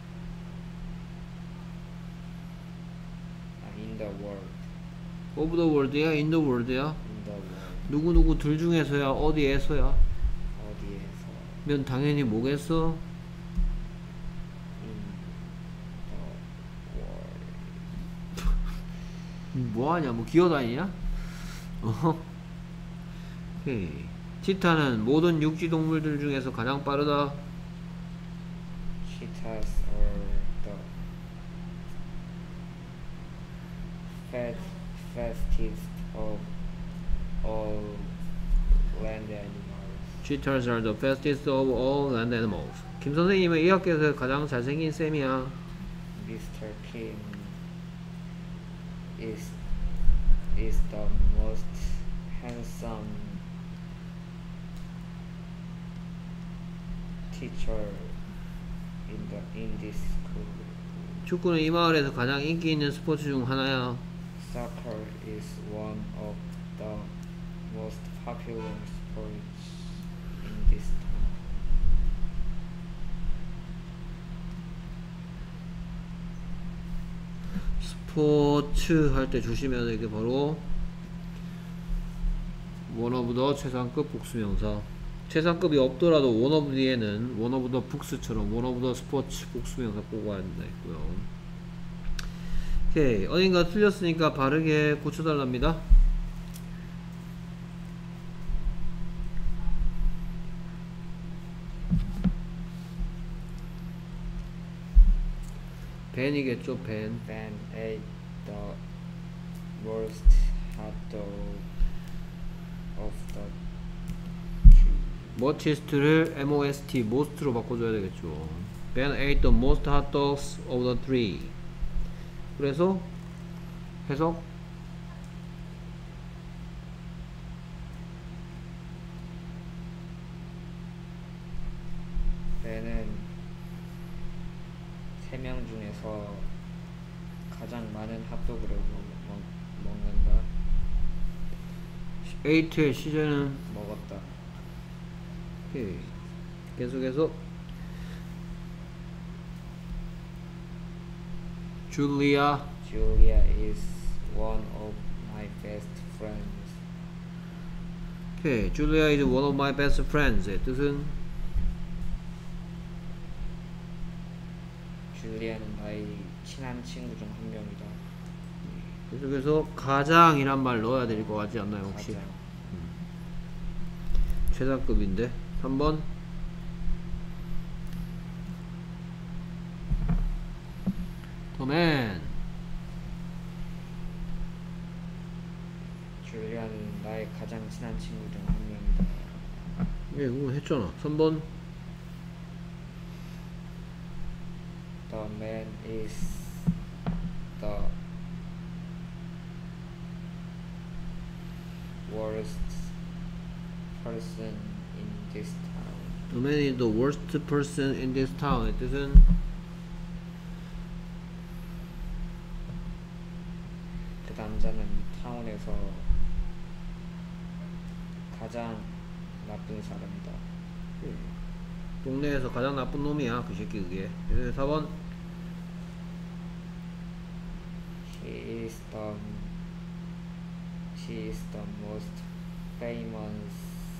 in the world? of the world야 in the world야 In the world. 누구누구 둘 중에서야 어디에서야? 어디에서? 면 당연히 뭐겠어? In the world. 뭐하냐 뭐 기어다니냐? 오케이. 치타는 모든 육지 동물들 중에서 가장 빠르다. Cheetahs are the fastest of all land animals. Cheetahs are the fastest of all land animals. 김 선생님은 이 학교에서 가장 잘생긴 쌤이야. Mr. Kim is the most handsome teacher in this school. 축구는 이 마을에서 가장 인기 있는 스포츠 중 하나야. Soccer is one of the most popular sports in this town. 스포츠 할 때 조심해야 될 게 바로 원어브더 최상급 복수명사. 최상급이 없더라도 원어브 뒤에는 원어브더 북스처럼 원어브더 스포츠 복수명사 꼭 와야 된다 했고요. 오케이. 어딘가 틀렸으니까 바르게 고쳐달랍니다. 벤이겠죠, 벤. Ben ate the worst hot dog of the tree. 머치스트를 most, most로 바꿔줘야 되겠죠. Ben ate the most hot dogs of the tree. 그래서 해석 Ben은 3명 중에서 가장 많은 핫도그를 먹는다. ate의 시제는 먹었다. 오케이. 계속해서 Julia Julia is one of my best friends. 오케이. Julia is one of my best friends의 뜻은 줄리아는 나의 친한 친구 중 한 명이다. 계속해서 가장이란 말 넣어야 될 것 같지 않나요 혹시? 가장. 최상급인데 3번 더맨 줄리아는 나의 가장 친한 친구 중 한 명이다. 예, 그거 했잖아. 3번 The man is the worst person in this town. The man is the worst person in this town의 뜻은 그 남자는 이 타운에서 가장 나쁜 사람이다. 동네에서 가장 나쁜 놈이야 그 새끼 그게. 그래서 4번 She is the most famous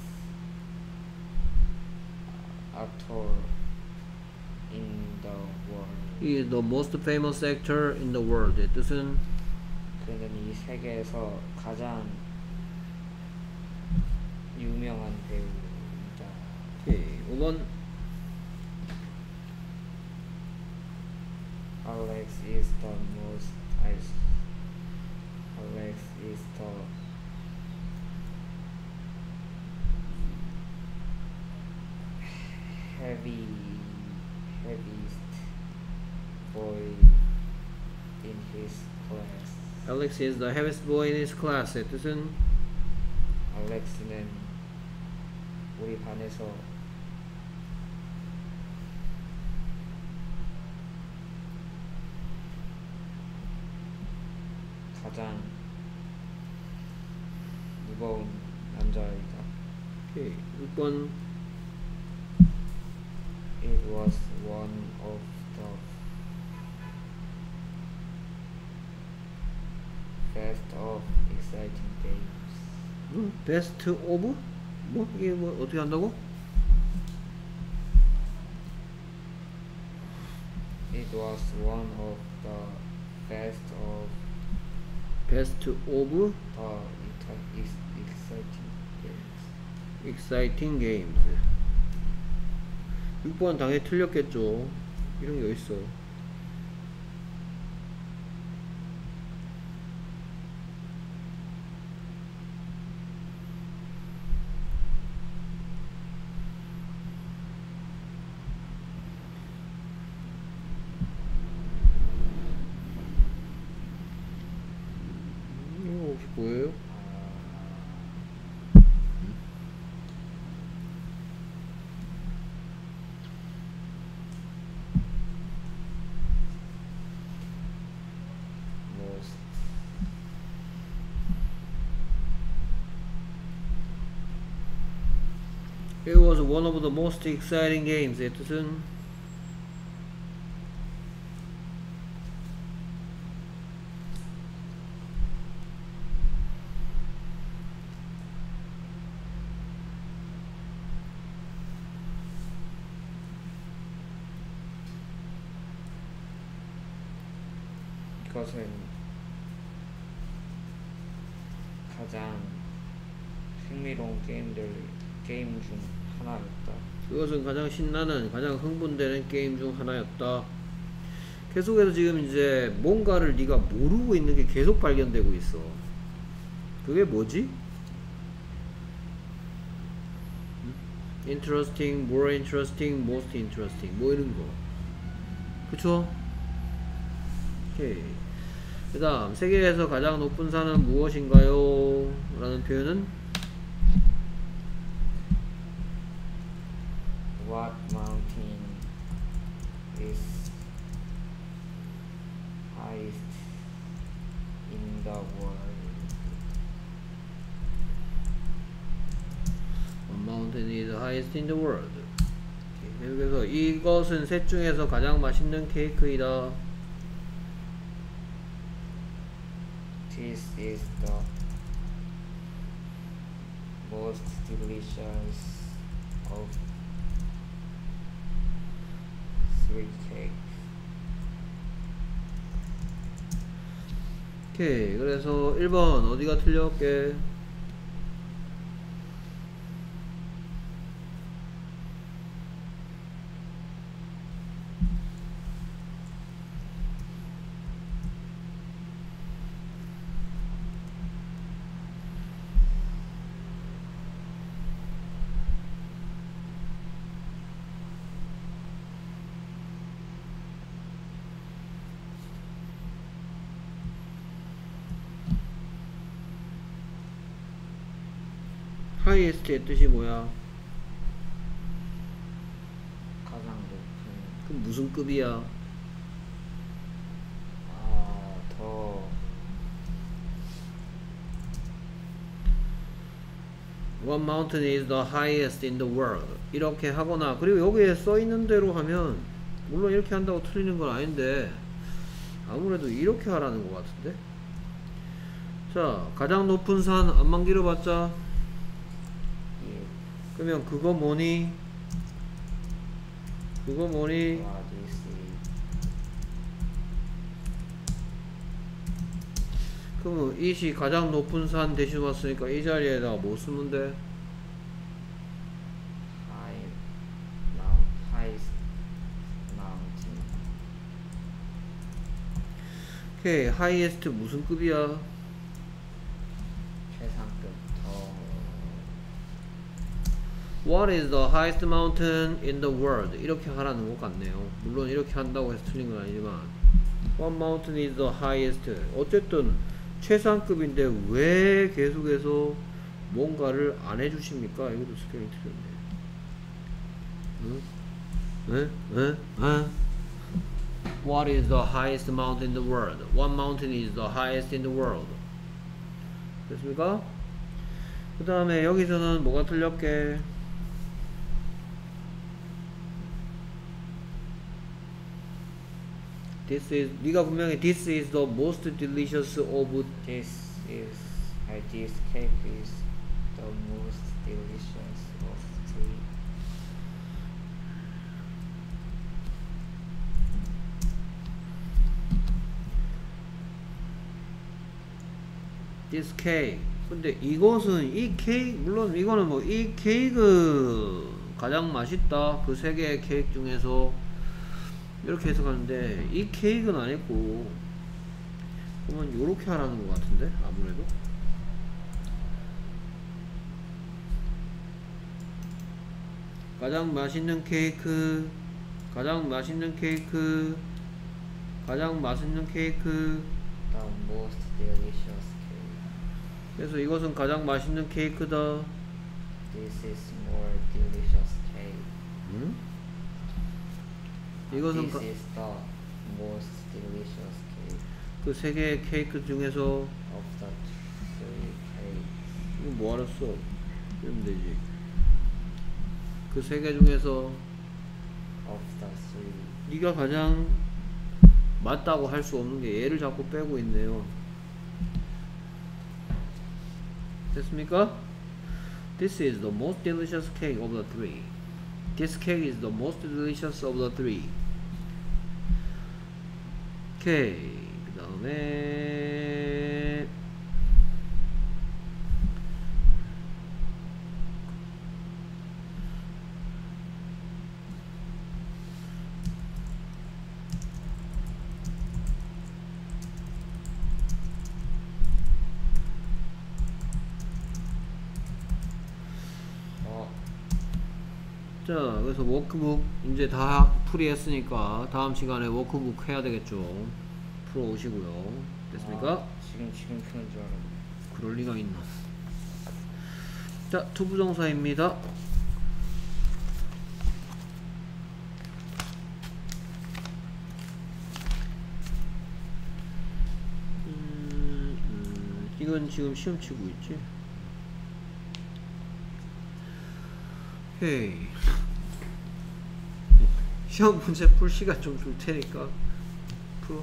actor in the world. He is the most famous actor in the world의 뜻은 그는 이 세계에서 가장 유명한 배우입니다. 오케이. 5번 Alex is the heaviest boy in his class. Alex is the heaviest boy in his class의 뜻은 알렉스는 우리 반에서 가장 무거운 남자이다. 오케이. 6번 It was one of the best of exciting games. best of? 뭐? 이게 뭐 어떻게 한다고? It was one of the best of best of the exciting games. exciting games. 6번 당연히 틀렸겠죠. 이런 게 어딨어. 이거 혹시 뭐예요? most It was one of the most exciting games의 뜻은 이것은 가장 흥미로운 게임 중 하나였다. 그것은 가장 신나는, 가장 흥분되는 게임 중 하나였다. 계속해서 지금 이제 뭔가를 네가 모르고 있는 게 계속 발견되고 있어. 그게 뭐지? interesting, more interesting, most interesting 뭐 이런 거. 그쵸? 오케이. 그 다음 세계에서 가장 높은 산은 무엇인가요? 라는 표현은 What mountain is highest in the world? One mountain is the highest in the world. 오케이. 그래서 이것은 셋 중에서 가장 맛있는 케이크이다. This is the most delicious of sweet cake. 오케이. 그래서 1번 어디가 틀렸게? highest의 뜻이 뭐야? 가장 높은 그럼 무슨 급이야? 더 One mountain is the highest in the world. 이렇게 하거나 그리고 여기에 써 있는 대로 하면 물론 이렇게 한다고 틀리는 건 아닌데 아무래도 이렇게 하라는 것 같은데. 자, 가장 높은 산 안만 길어봤자 그러면 그거 뭐니? 그거 뭐니? 그러면 it이 가장 높은 산 대신 왔으니까 이 자리에다가 뭐 쓰면 돼? highest mountain. 오케이, highest 무슨 급이야? 최상급. 더 What is the highest mountain in the world? 이렇게 하라는 것 같네요. 물론 이렇게 한다고 해서 틀린 건 아니지만 One mountain is the highest. 어쨌든 최상급인데 왜 계속해서 뭔가를 안 해주십니까? 이것도 스펠링 틀렸네. 응? 응? 응? What is the highest mountain in the world? What mountain is the highest in the world? 됐습니까? 그 다음에 여기서는 뭐가 틀렸게? This is, 네가 분명히 this is the most delicious of This cake is the most delicious of three. this cake. 근데 이것은 이 케이크, 물론 이거는 뭐 이 케이크 가장 맛있다. 그 세 개의 케이크 중에서 이렇게 해석하는데 이 케이크는 아니고 그러면 요렇게 하라는 것 같은데 아무래도 가장 맛있는 케이크, 가장 맛있는 케이크, 가장 맛있는 케이크. The most delicious cake. 그래서 이것은 가장 맛있는 케이크다. This is more delicious cake. 응? 이것은 This is the most delicious cake 그 세 개의 케이크 중에서 of the three cakes. 이거 뭐 알았어? 이러면 되지. 그 세 개 중에서 Of the three. 네가 가장 맞다고 할 수 없는 게 얘를 자꾸 빼고 있네요. 됐습니까? This is the most delicious cake of the three. This cake is the most delicious of the three. 오케이. 그 다음에 자, 그래서 워크북 이제 다 풀이했으니까 다음 시간에 워크북 해야 되겠죠. 풀어 오시고요. 됐습니까? 지금 푸는 줄 알았네. 그럴 리가 있나. 자, 투부정사입니다. 이건 지금 시험 치고 있지. 헤이. 시험 문제 풀 시간 좀 줄 테니까 풀어.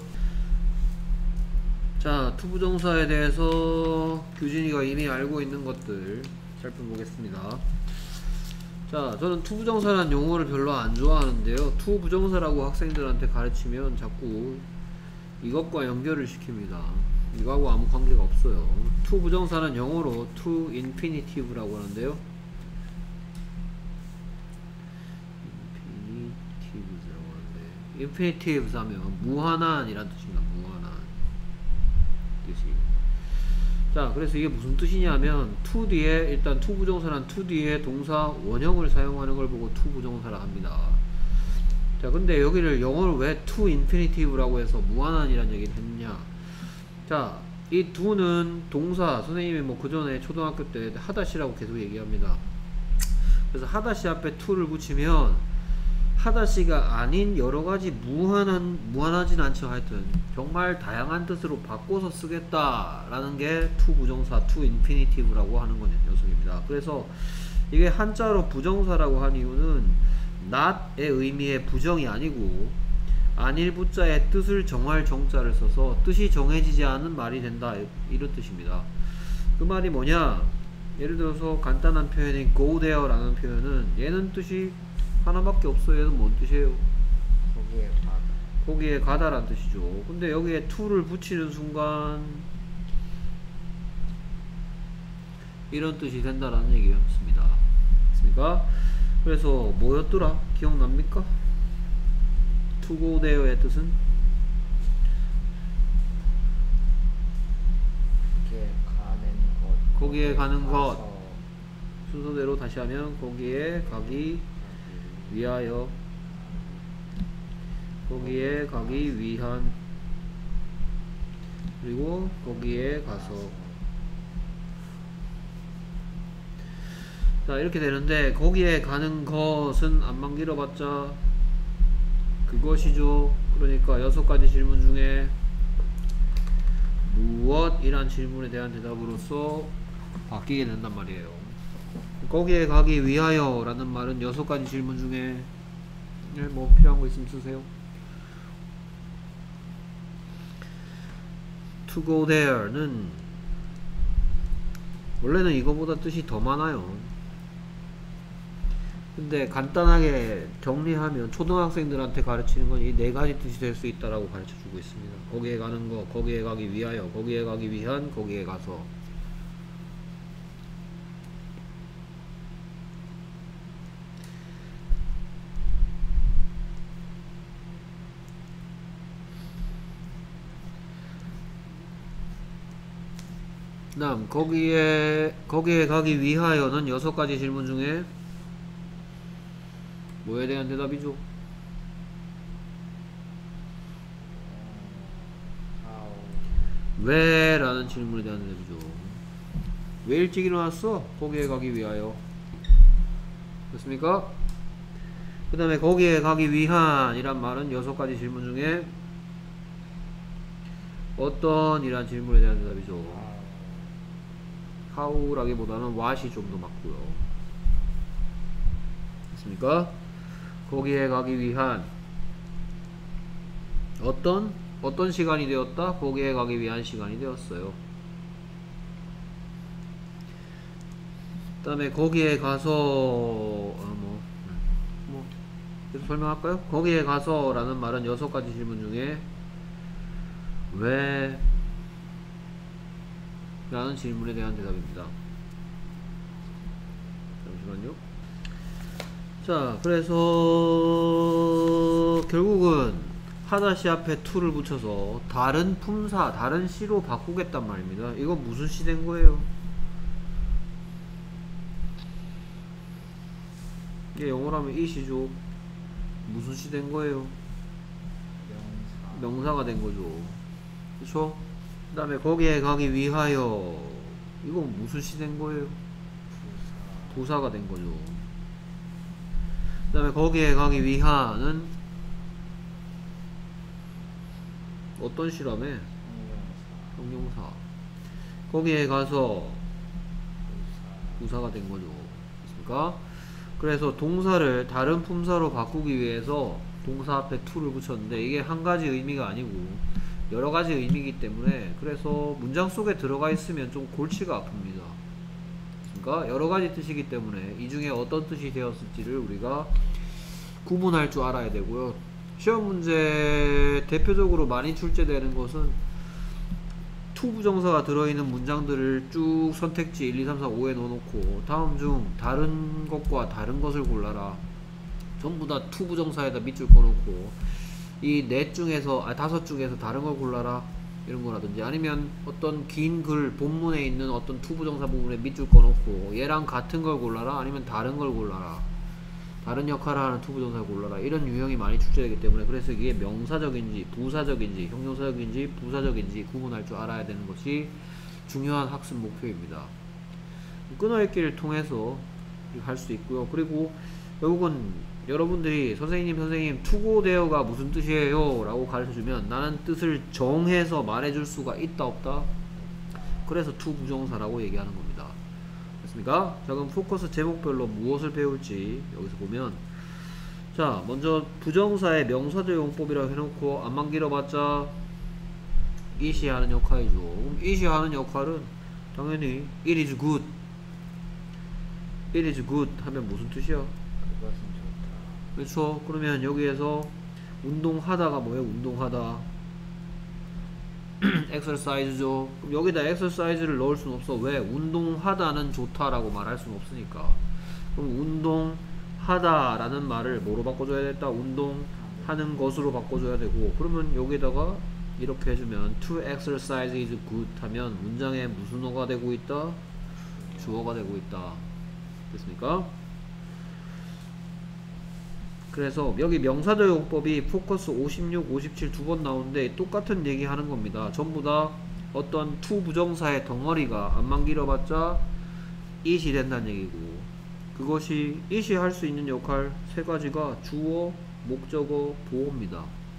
자, 투부정사에 대해서 규진이가 이미 알고 있는 것들 살펴보겠습니다. 자, 저는 투부정사라는 용어를 별로 안 좋아하는데요. 투부정사라고 학생들한테 가르치면 자꾸 이것과 연결을 시킵니다. 이거하고 아무 관계가 없어요. 투부정사는 영어로 to infinitive라고 하는데요. infinitives 하면 무한한 이란 뜻입니다. 무한한 뜻이. 자, 그래서 이게 무슨 뜻이냐면 to 뒤에 일단 투부정사란 to 뒤에 동사 원형을 사용하는 걸 보고 투부정사라 합니다. 자, 근데 여기를 영어를 왜 to infinitive라고 해서 무한한이란 얘기를 했냐. 자, 이 do는 동사, 선생님이 뭐 그 전에 초등학교 때 하다시라고 계속 얘기합니다. 그래서 하다시 앞에 to를 붙이면 하다시가 아닌 여러가지 무한하진 않죠. 하여튼 정말 다양한 뜻으로 바꿔서 쓰겠다라는 게 to 부정사, to infinitive라고 하는 녀석입니다. 그래서 이게 한자로 부정사라고 한 이유는 not의 의미의 부정이 아니고 안일 부자의 뜻을 정할 정자를 써서 뜻이 정해지지 않은 말이 된다, 이런 뜻입니다. 그 말이 뭐냐, 예를 들어서 간단한 표현인 go there 라는 표현은 얘는 뜻이 하나밖에 없어요. 얘는 뭔 뜻이에요? 거기에 가다. 거기에 가다란 뜻이죠. 근데 여기에 to를 붙이는 순간 이런 뜻이 된다라는 얘기였습니다. 됐습니까? 그래서 뭐였더라? 기억납니까? to go there의 뜻은? 거기에 가는 것. 순서대로 다시 하면 거기에 가기 위하여, 거기에 가기 위한. 그리고 거기에 가서. 자, 이렇게 되는데 거기에 가는 것은 안만 길어봤자 그것이죠. 그러니까 6가지 질문 중에 무엇이란 질문에 대한 대답으로서 바뀌게 된단 말이에요. 거기에 가기 위하여 라는 말은 6가지 질문 중에 뭐 필요한 거 있으면 쓰세요. To go there는 원래는 이거보다 뜻이 더 많아요. 근데 간단하게 정리하면 초등학생들한테 가르치는 건 이 4가지 뜻이 될 수 있다라고 가르쳐 주고 있습니다. 거기에 가는 거, 거기에 가기 위하여, 거기에 가기 위한, 거기에 가서. 다음 거기에 가기 위하여는 6가지 질문 중에 뭐에 대한 대답이죠? 왜? 라는 질문에 대한 대답이죠. 왜 일찍 일어났어? 거기에 가기 위하여. 됐습니까? 그 다음에 거기에 가기 위한 이란 말은 6가지 질문 중에 어떤 이란 질문에 대한 대답이죠. how라기보다는 what이 좀 더 맞고요. 됐습니까? 거기에 가기 위한 어떤 시간이 되었다? 거기에 가기 위한 시간이 되었어요. 그 다음에 거기에 가서 계속 설명할까요? 거기에 가서 라는 말은 6가지 질문 중에 왜? 라는 질문에 대한 대답입니다. 잠시만요. 자, 그래서 결국은 하다시 앞에 to를 붙여서 다른 품사, 다른 시로 바꾸겠단 말입니다. 이건 무슨 시 된 거예요? 이게 영어로 하면 이 시죠. 무슨 시 된 거예요? 명사가 된 거죠. 그쵸? 그 다음에 거기에 가기 위하여, 이건 무슨 시 된 거예요? 부사가 된 거죠. 그 다음에 거기에 가기 위하는 어떤 시라며? 형용사. 거기에 가서 부사가 된 거죠. 그렇습니까? 그래서 동사를 다른 품사로 바꾸기 위해서 동사 앞에 to를 붙였는데 이게 한 가지 의미가 아니고 여러 가지 의미이기 때문에 그래서 문장 속에 들어가 있으면 좀 골치가 아픕니다. 그러니까 여러 가지 뜻이기 때문에 이 중에 어떤 뜻이 되었을지를 우리가 구분할 줄 알아야 되고요. 시험 문제 대표적으로 많이 출제되는 것은 to 부정사가 들어있는 문장들을 쭉 선택지 1, 2, 3, 4, 5에 넣어놓고 다음 중 다른 것과 다른 것을 골라라. 전부 다 to 부정사에다 밑줄 꺼놓고 이 넷 중에서 5 중에서 다른 걸 골라라 이런 거라든지 아니면 어떤 긴 글 본문에 있는 어떤 to 부정사 부분에 밑줄 꺼놓고 얘랑 같은 걸 골라라 아니면 다른 걸 골라라 다른 역할을 하는 to 부정사를 골라라 이런 유형이 많이 출제되기 때문에 그래서 이게 명사적인지 부사적인지 형용사적인지 부사적인지 구분할 줄 알아야 되는 것이 중요한 학습 목표입니다. 끊어읽기를 통해서 할 수 있고요. 그리고 결국은 여러분들이 선생님 to go there가 무슨 뜻이에요? 라고 가르쳐주면 나는 뜻을 정해서 말해줄 수가 있다 없다? 그래서 to 부정사라고 얘기하는 겁니다. 됐습니까? 자, 그럼 포커스 제목별로 무엇을 배울지 여기서 보면 자, 먼저 부정사의 명사절 용법이라고 해놓고 안만 길어봤자 it이 하는 역할이죠. 그럼 it이 하는 역할은 당연히 it is good 하면 무슨 뜻이야? 그것은 좋다. 그렇죠. 그러면 여기에서 운동하다가 뭐예요? 운동하다 exercise죠. 그럼 여기다 exercise를 넣을 수는 없어. 왜? 운동하다는 좋다라고 말할 수는 없으니까. 그럼 운동하다 라는 말을 뭐로 바꿔줘야 되겠다? 운동하는 것으로 바꿔줘야 되고 그러면 여기다가 이렇게 해주면 to exercise is good 하면 문장에 무슨 어가 되고 있다? 주어가 되고 있다. 됐습니까? 그래서 여기 명사절 용법이 포커스 56, 57 두 번 나오는데 똑같은 얘기 하는 겁니다. 전부 다 어떤 to 부정사의 덩어리가 안만 길어봤자 it이 된다는 얘기고, 그것이 it이 할 수 있는 역할 세 가지가 주어, 목적어, 보어입니다.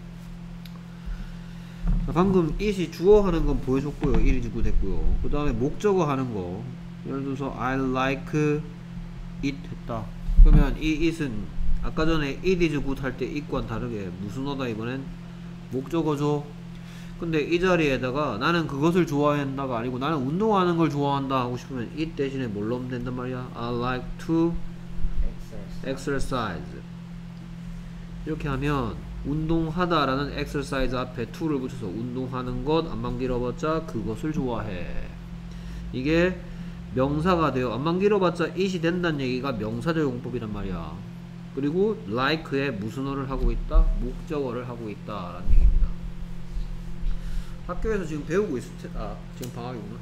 방금 it이 주어 하는 건 보여줬고요. 1이 주고됐고요. 그 다음에 목적어 하는 거, 예를 들어서 I like it 했다. 그러면 이 it은 아까 전에 it is good 할 때 it과는 다르게 무슨 어다? 이번엔 목적어죠. 근데 이 자리에다가 나는 그것을 좋아한다가 아니고 나는 운동하는 걸 좋아한다 하고 싶으면 it 대신에 뭘로 하면 된단 말이야? I like to exercise. 이렇게 하면 운동하다 라는 exercise 앞에 to를 붙여서 운동하는 것 안만 길어봤자 그것을 좋아해. 이게 명사가 돼요. 안만 길어봤자 it이 된다는 얘기가 명사적 용법이란 말이야. 그리고 like에 무슨 어를 하고 있다? 목적어를 하고 있다 라는 얘기입니다. 학교에서 지금 배우고 있을 때, 지금 방학이구나.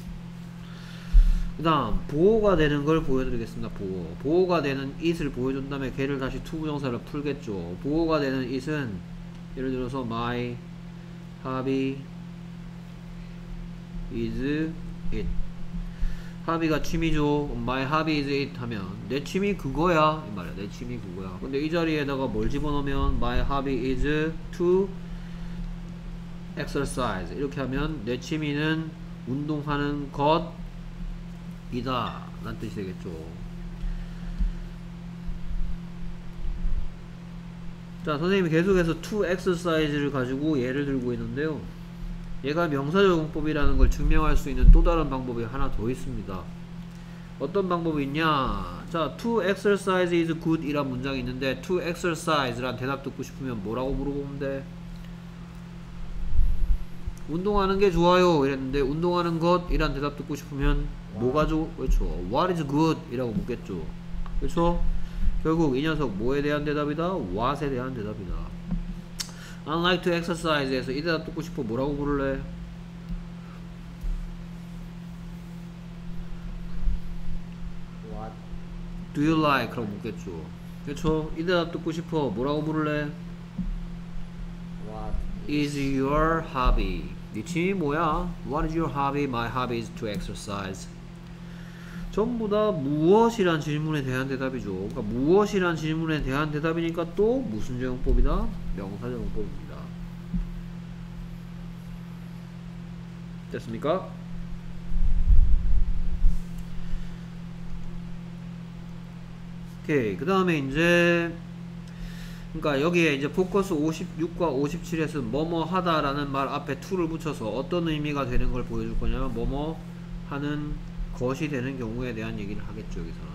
그 다음 보호가 되는 걸 보여드리겠습니다. 보호가 되는 it을 보여준 다음에 걔를 다시 to 부정사를 풀겠죠. 보호가 되는 it은 예를 들어서 my hobby is it. hobby가 취미죠. my hobby is it 하면 내 취미 그거야 이 말이야. 내 취미 그거야. 근데 이 자리에다가 뭘 집어넣으면 my hobby is to exercise 이렇게 하면 내 취미는 운동하는 것이다 라는 뜻이 되겠죠. 자, 선생님이 계속해서 to exercise를 가지고 예를 들고 있는데요, 얘가 명사적 용법이라는 걸 증명할 수 있는 또 다른 방법이 하나 더 있습니다. 어떤 방법이 있냐? 자, to exercise is good 이란 문장이 있는데 to exercise 란 대답 듣고 싶으면 뭐라고 물어보면 돼? 운동하는 게 좋아요 이랬는데 운동하는 것 이란 대답 듣고 싶으면 뭐가 좋? 그렇죠. What is good? 이라고 묻겠죠. 그렇죠? 결국 이 녀석 뭐에 대한 대답이다? What에 대한 대답이다. I like to exercise 에서 이 대답 듣고 싶어 뭐라고 부를래? What Do you like? 라고 묻겠죠. 그렇죠? 이 대답 듣고 싶어 뭐라고 부를래? What Is your hobby? 네 취미 뭐야? What is your hobby? My hobby is to exercise. 전부 다 무엇이란 질문에 대한 대답이죠. 그러니까 무엇이란 질문에 대한 대답이니까 또 무슨 적용법이다? 명사적 용법입니다. 됐습니까? 오케이. 그 다음에 이제 그러니까 여기에 이제 포커스 56과 57에서 뭐뭐 하다라는 말 앞에 to를 붙여서 어떤 의미가 되는 걸 보여줄 거냐면 뭐뭐 하는 것이 되는 경우에 대한 얘기를 하겠죠. 여기서는.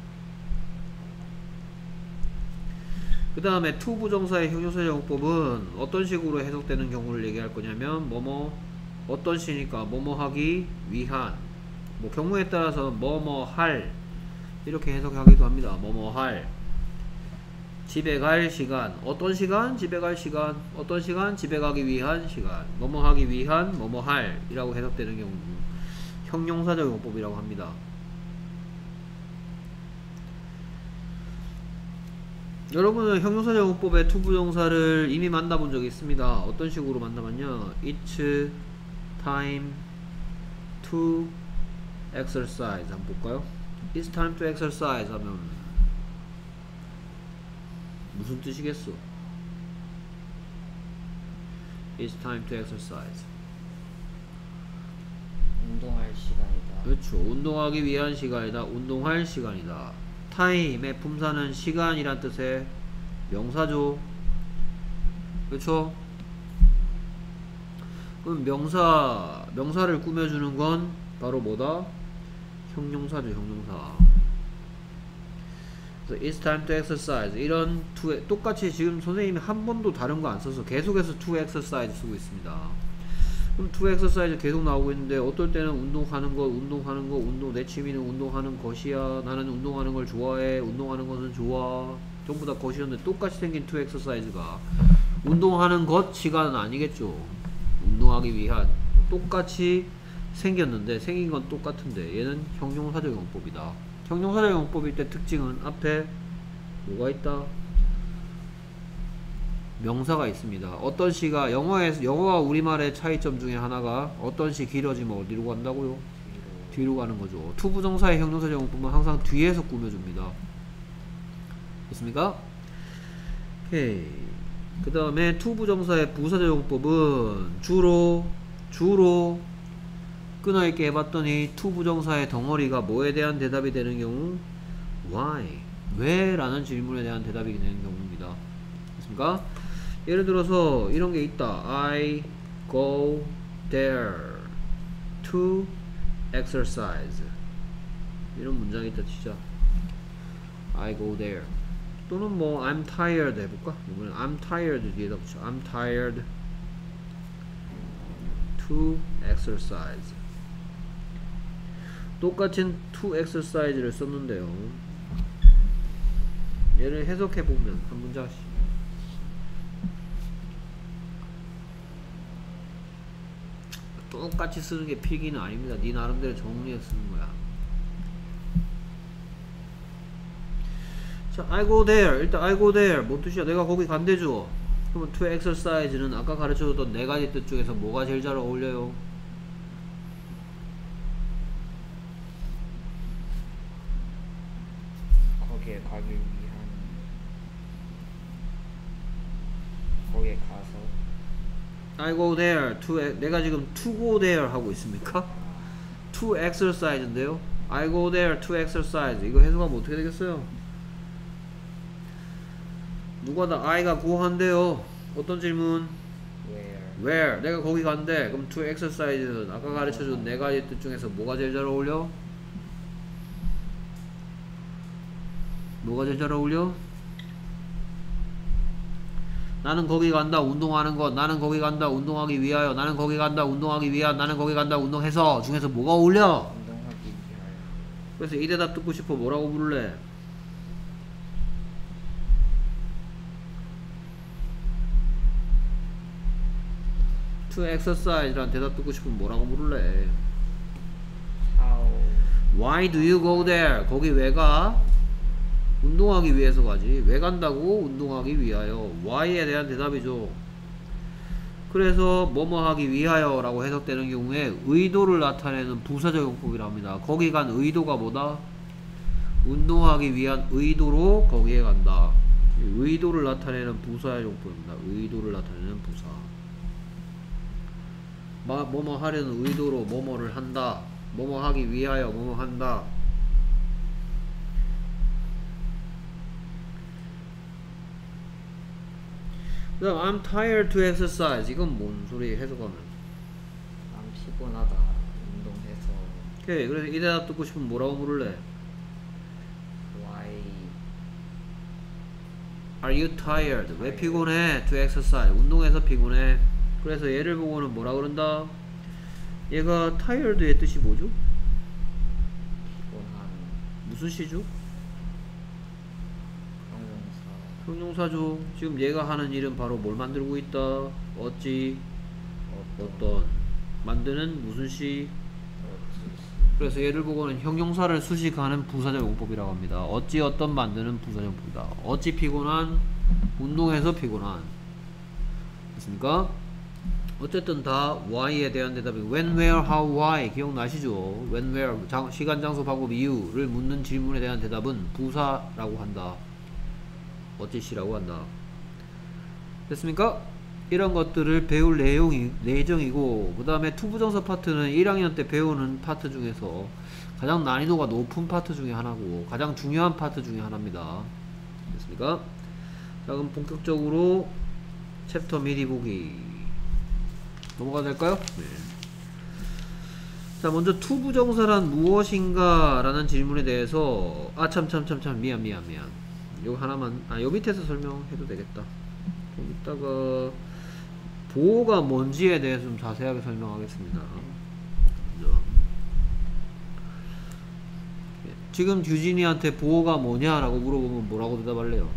그 다음에 to 부정사의 형용사 용법은 어떤 식으로 해석되는 경우를 얘기할 거냐면 뭐뭐 어떤 시니까 뭐뭐 하기 위한, 뭐 경우에 따라서 뭐뭐 할 이렇게 해석하기도 합니다. 뭐뭐 할, 집에 갈 시간, 어떤 시간? 집에 갈 시간, 어떤 시간? 집에 가기 위한 시간, 뭐뭐 하기 위한, 뭐뭐 할 이라고 해석되는 경우 형용사적 용법이라고 합니다. 여러분은 형용사적 용법의 to 부정사를 이미 만나본 적이 있습니다. 어떤 식으로 만나봤냐? It's time to exercise 한번 볼까요? It's time to exercise 하면 무슨 뜻이겠어? It's time to exercise. 운동할 시간이다. 그렇죠. 운동하기 위한 시간이다. 운동할 시간이다. time의 품사는 시간이란 뜻의 명사죠. 그렇죠? 그럼 명사를 꾸며주는 건 바로 뭐다? 형용사죠. 형용사. 그래서 it's time to exercise 이런 to, 똑같이 지금 선생님이 한 번도 다른 거 안 써서 계속해서 to exercise 쓰고 있습니다. 그럼 to exercise 계속 나오고 있는데 어떨 때는 운동하는 것, 운동, 내 취미는 운동하는 것이야. 나는 운동하는 걸 좋아해. 운동하는 것은 좋아. 전부 다 것이었는데 똑같이 생긴 to exercise가 운동하는 것 시간은 아니겠죠. 운동하기 위한 똑같이 생겼는데 생긴 건 똑같은데 얘는 형용사적 용법이다. 형용사적 용법일 때 특징은 앞에 뭐가 있다? 명사가 있습니다. 어떤 시가 영어와 우리말의 차이점 중에 하나가 어떤 시 길어지면 어디로 간다고요? 뒤로 가는 거죠. 투부정사의 형용사 제공법은 항상 뒤에서 꾸며줍니다. 됐습니까? 오케이. 그 다음에 투부정사의 부사 제공법은 주로 끊어있게 해봤더니 투부정사의 덩어리가 뭐에 대한 대답이 되는 경우? Why? 왜? 라는 질문에 대한 대답이 되는 경우입니다. 됐습니까? 예를 들어서 이런 게 있다. I go there to exercise. 이런 문장이 있다 치자. I go there. 또는 뭐 I'm tired 해볼까? 이번엔 I'm tired 뒤에다 붙여. I'm tired to exercise. 똑같은 to exercise를 썼는데요. 얘를 해석해보면 한 문장씩. 똑같이 쓰는 게 필기는 아닙니다. 네 나름대로 정리해서 쓰는 거야. 자, I go there. 일단 I go there. 뭔 뜻이야? 내가 거기 간대죠. 그러면 to exercise는 아까 가르쳐줬던 네 가지 뜻 중에서 뭐가 제일 잘 어울려요? 거기에 가기 위한 거기에 가서 I go there to 내가 지금 to go there 하고 있습니까? to exercise인데요. I go there to exercise. 이거 해석하면 어떻게 되겠어요? 누가 다 I가 go 한대요. 어떤 질문? Where? 내가 거기 간대. 그럼 to exercise는 아까 가르쳐준 네 가지 뜻 중에서 뭐가 제일 잘 어울려? 뭐가 제일 잘 어울려? 나는 거기 간다 운동하는 것, 나는 거기 간다 운동하기 위하여, 나는 거기 간다 운동하기 위한, 나는 거기 간다 운동해서 중에서 뭐가 어울려? 운동하기 위하여. 그래서 이 대답 듣고 싶어. 뭐라고 부를래? to exercise라는 대답 듣고 싶으면 뭐라고 부를래? How? Why do you go there? 거기 왜 가? 운동하기 위해서 가지. 왜 간다고? 운동하기 위하여. Why에 대한 대답이죠. 그래서 뭐뭐 하기 위하여 라고 해석되는 경우에 의도를 나타내는 부사적용법이라 합니다. 거기 간 의도가 뭐다? 운동하기 위한 의도로 거기에 간다. 의도를 나타내는 부사적용법입니다. 의도를 나타내는 부사. 뭐뭐 하려는 의도로 뭐뭐를 한다. 뭐뭐 하기 위하여 뭐뭐 한다. 그 다음 I'm tired to exercise. 이건 뭔 소리 해석하면? 난 피곤하다. 운동해서. 오케이. 그래서 이 대답 듣고 싶으면 뭐라고 물을래? Why? Are you tired? 왜 피곤해? To exercise. 운동해서 피곤해. 그래서 얘를 보고는 뭐라 그런다? 얘가 tired의 뜻이 뭐죠? 피곤한. 무슨 시죠? 형용사. 형용사죠. 지금 얘가 하는 일은 바로 뭘 만들고 있다? 어떤 만드는 무슨 시? 그래서 얘를 보고는 형용사를 수식하는 부사적 용법이라고 합니다. 어찌 어떤 만드는 부사적 용법이다. 어찌 피곤한? 운동해서 피곤한. 됐습니까? 어쨌든 다 why에 대한 대답이 when, where, how, why 기억나시죠? when, where 시간, 장소, 방법, 이유를 묻는 질문에 대한 대답은 부사라고 한다. 어찌시라고 한다. 됐습니까? 이런 것들을 배울 내정이고 그 다음에 투부정사 파트는 1학년 때 배우는 파트 중에서 가장 난이도가 높은 파트 중에 하나고 가장 중요한 파트 중에 하나입니다. 됐습니까? 자, 그럼 본격적으로 챕터 미리 보기 넘어가 될까요? 네. 자, 먼저 투부정사란 무엇인가 라는 질문에 대해서 미안 요 하나만 요 밑에서 설명해도 되겠다. 좀 이따가 보호가 뭔지에 대해서 좀 자세하게 설명하겠습니다. 지금 규진이한테 보호가 뭐냐라고 물어보면 뭐라고 대답할래요?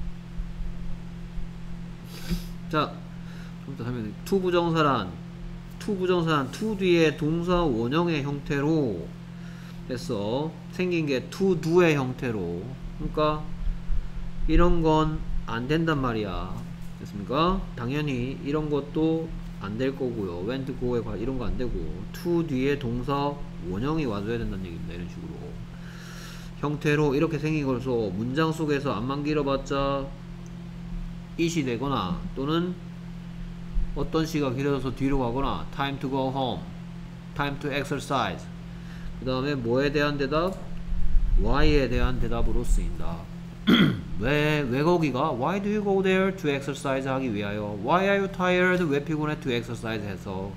자, 좀 이따 하면 투부정사란 투 뒤에 동사 원형의 형태로 해서 생긴 게 to do의 형태로. 그러니까 이런 건 안 된단 말이야. 됐습니까? 당연히 이런 것도 안 될 거고요. went, go에 이런 거 안 되고 to 뒤에 동사 원형이 와줘야 된다는 얘기입니다. 이런 식으로 형태로 이렇게 생긴 걸서 문장 속에서 안만 길어봤자 it이 되거나 또는 어떤 시가 길어져서 뒤로 가거나 time to go home, time to exercise 그 다음에 뭐에 대한 대답? why에 대한 대답으로 쓰인다. 왜 거기가? Why do you go there? To exercise 하기 위하여. Why are you tired? 왜 피곤해? To exercise 해서.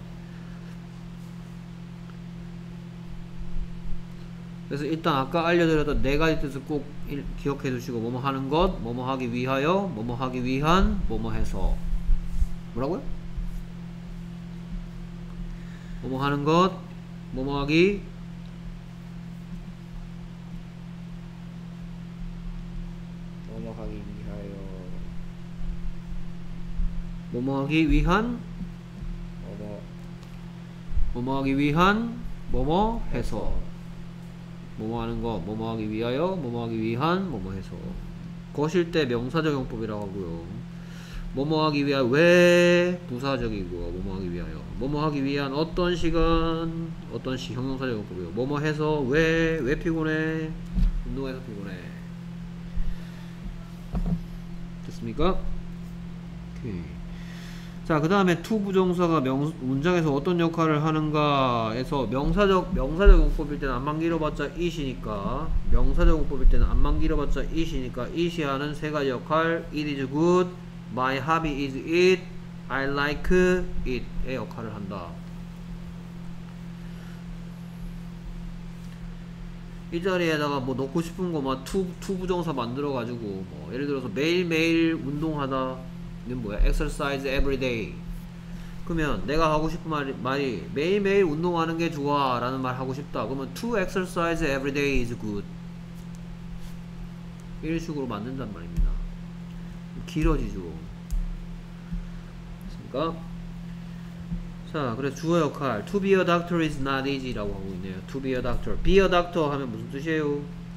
그래서 일단 아까 알려드렸던 네 가지 뜻을 꼭 기억해 두시고 뭐뭐 하는 것, 뭐뭐 하기 위하여, 뭐뭐 하기 위한, 뭐뭐 해서. 뭐라고요? 뭐뭐 하는 것, 뭐뭐 하기 넘어가기 위하여 뭐뭐 하기 위한 뭐뭐 하기 위한 뭐뭐 해서 뭐뭐 하는 거 뭐뭐 하기 위하여 뭐뭐 하기 위한 뭐뭐 해서 거실 때 명사적 용법이라고 하고요. 뭐뭐 하기 위하여 왜 부사적이고 뭐뭐 하기 위하여 뭐뭐 하기 위한 어떤 시간 어떤 시 형용사적 용법이고 뭐뭐 해서 왜 피곤해 운동해서 피곤해. 됐습니까? 오케이. 자, 그 다음에 to 부정사가 문장에서 어떤 역할을 하는가 해서 명사적 용법일 때는 안만 길어봤자 it이니까 명사적 용법일 때는 안만 길어봤자 it이니까 it이 하는 세 가지 역할 it is good, my hobby is it, I like it의 역할을 한다. 이 자리에다가 뭐 넣고 싶은 거 막 to 부정사 만들어 가지고 뭐 예를 들어서 매일매일 운동하다 이건 뭐야? exercise every day. 그러면 내가 하고 싶은 말이 매일매일 운동하는 게 좋아 라는 말 하고 싶다. 그러면 to exercise every day is good. 이런 식으로 만든단 말입니다. 길어지죠. 됐습니까? 자, 그래서 주어 역할 to be a doctor is not easy 라고 하고 있네요. to be a doctor. be a doctor 하면 무슨 뜻이에요?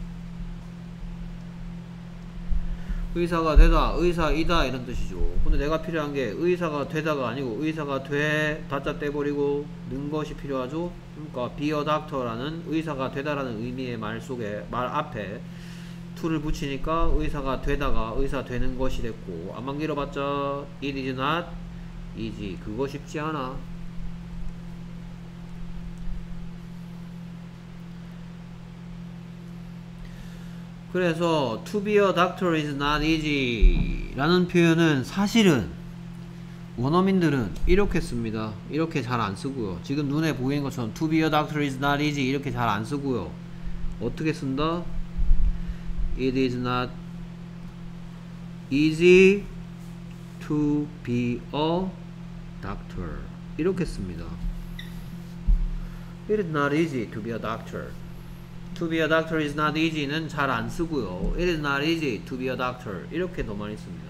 의사가 되다, 의사이다 이런 뜻이죠. 근데 내가 필요한 게 의사가 되다가 아니고 의사가 돼 다짜 떼버리고 는 것이 필요하죠. 그러니까 be a doctor라는 의사가 되다라는 의미의 말 속에 말 앞에 to를 붙이니까 의사가 되다가 의사 되는 것이 됐고 안만 길어봤자 it is not easy. 그거 쉽지 않아. 그래서 to be a doctor is not easy 라는 표현은 사실은 원어민들은 이렇게 씁니다. 이렇게 잘 안 쓰고요. 지금 눈에 보이는 것처럼 to be a doctor is not easy 이렇게 잘 안 쓰고요. 어떻게 쓴다? It is not easy to be a doctor 이렇게 씁니다. It is not easy to be a doctor. To be a doctor is not easy는 잘 안 쓰고요. It is not easy to be a doctor 이렇게 더 많이 씁니다.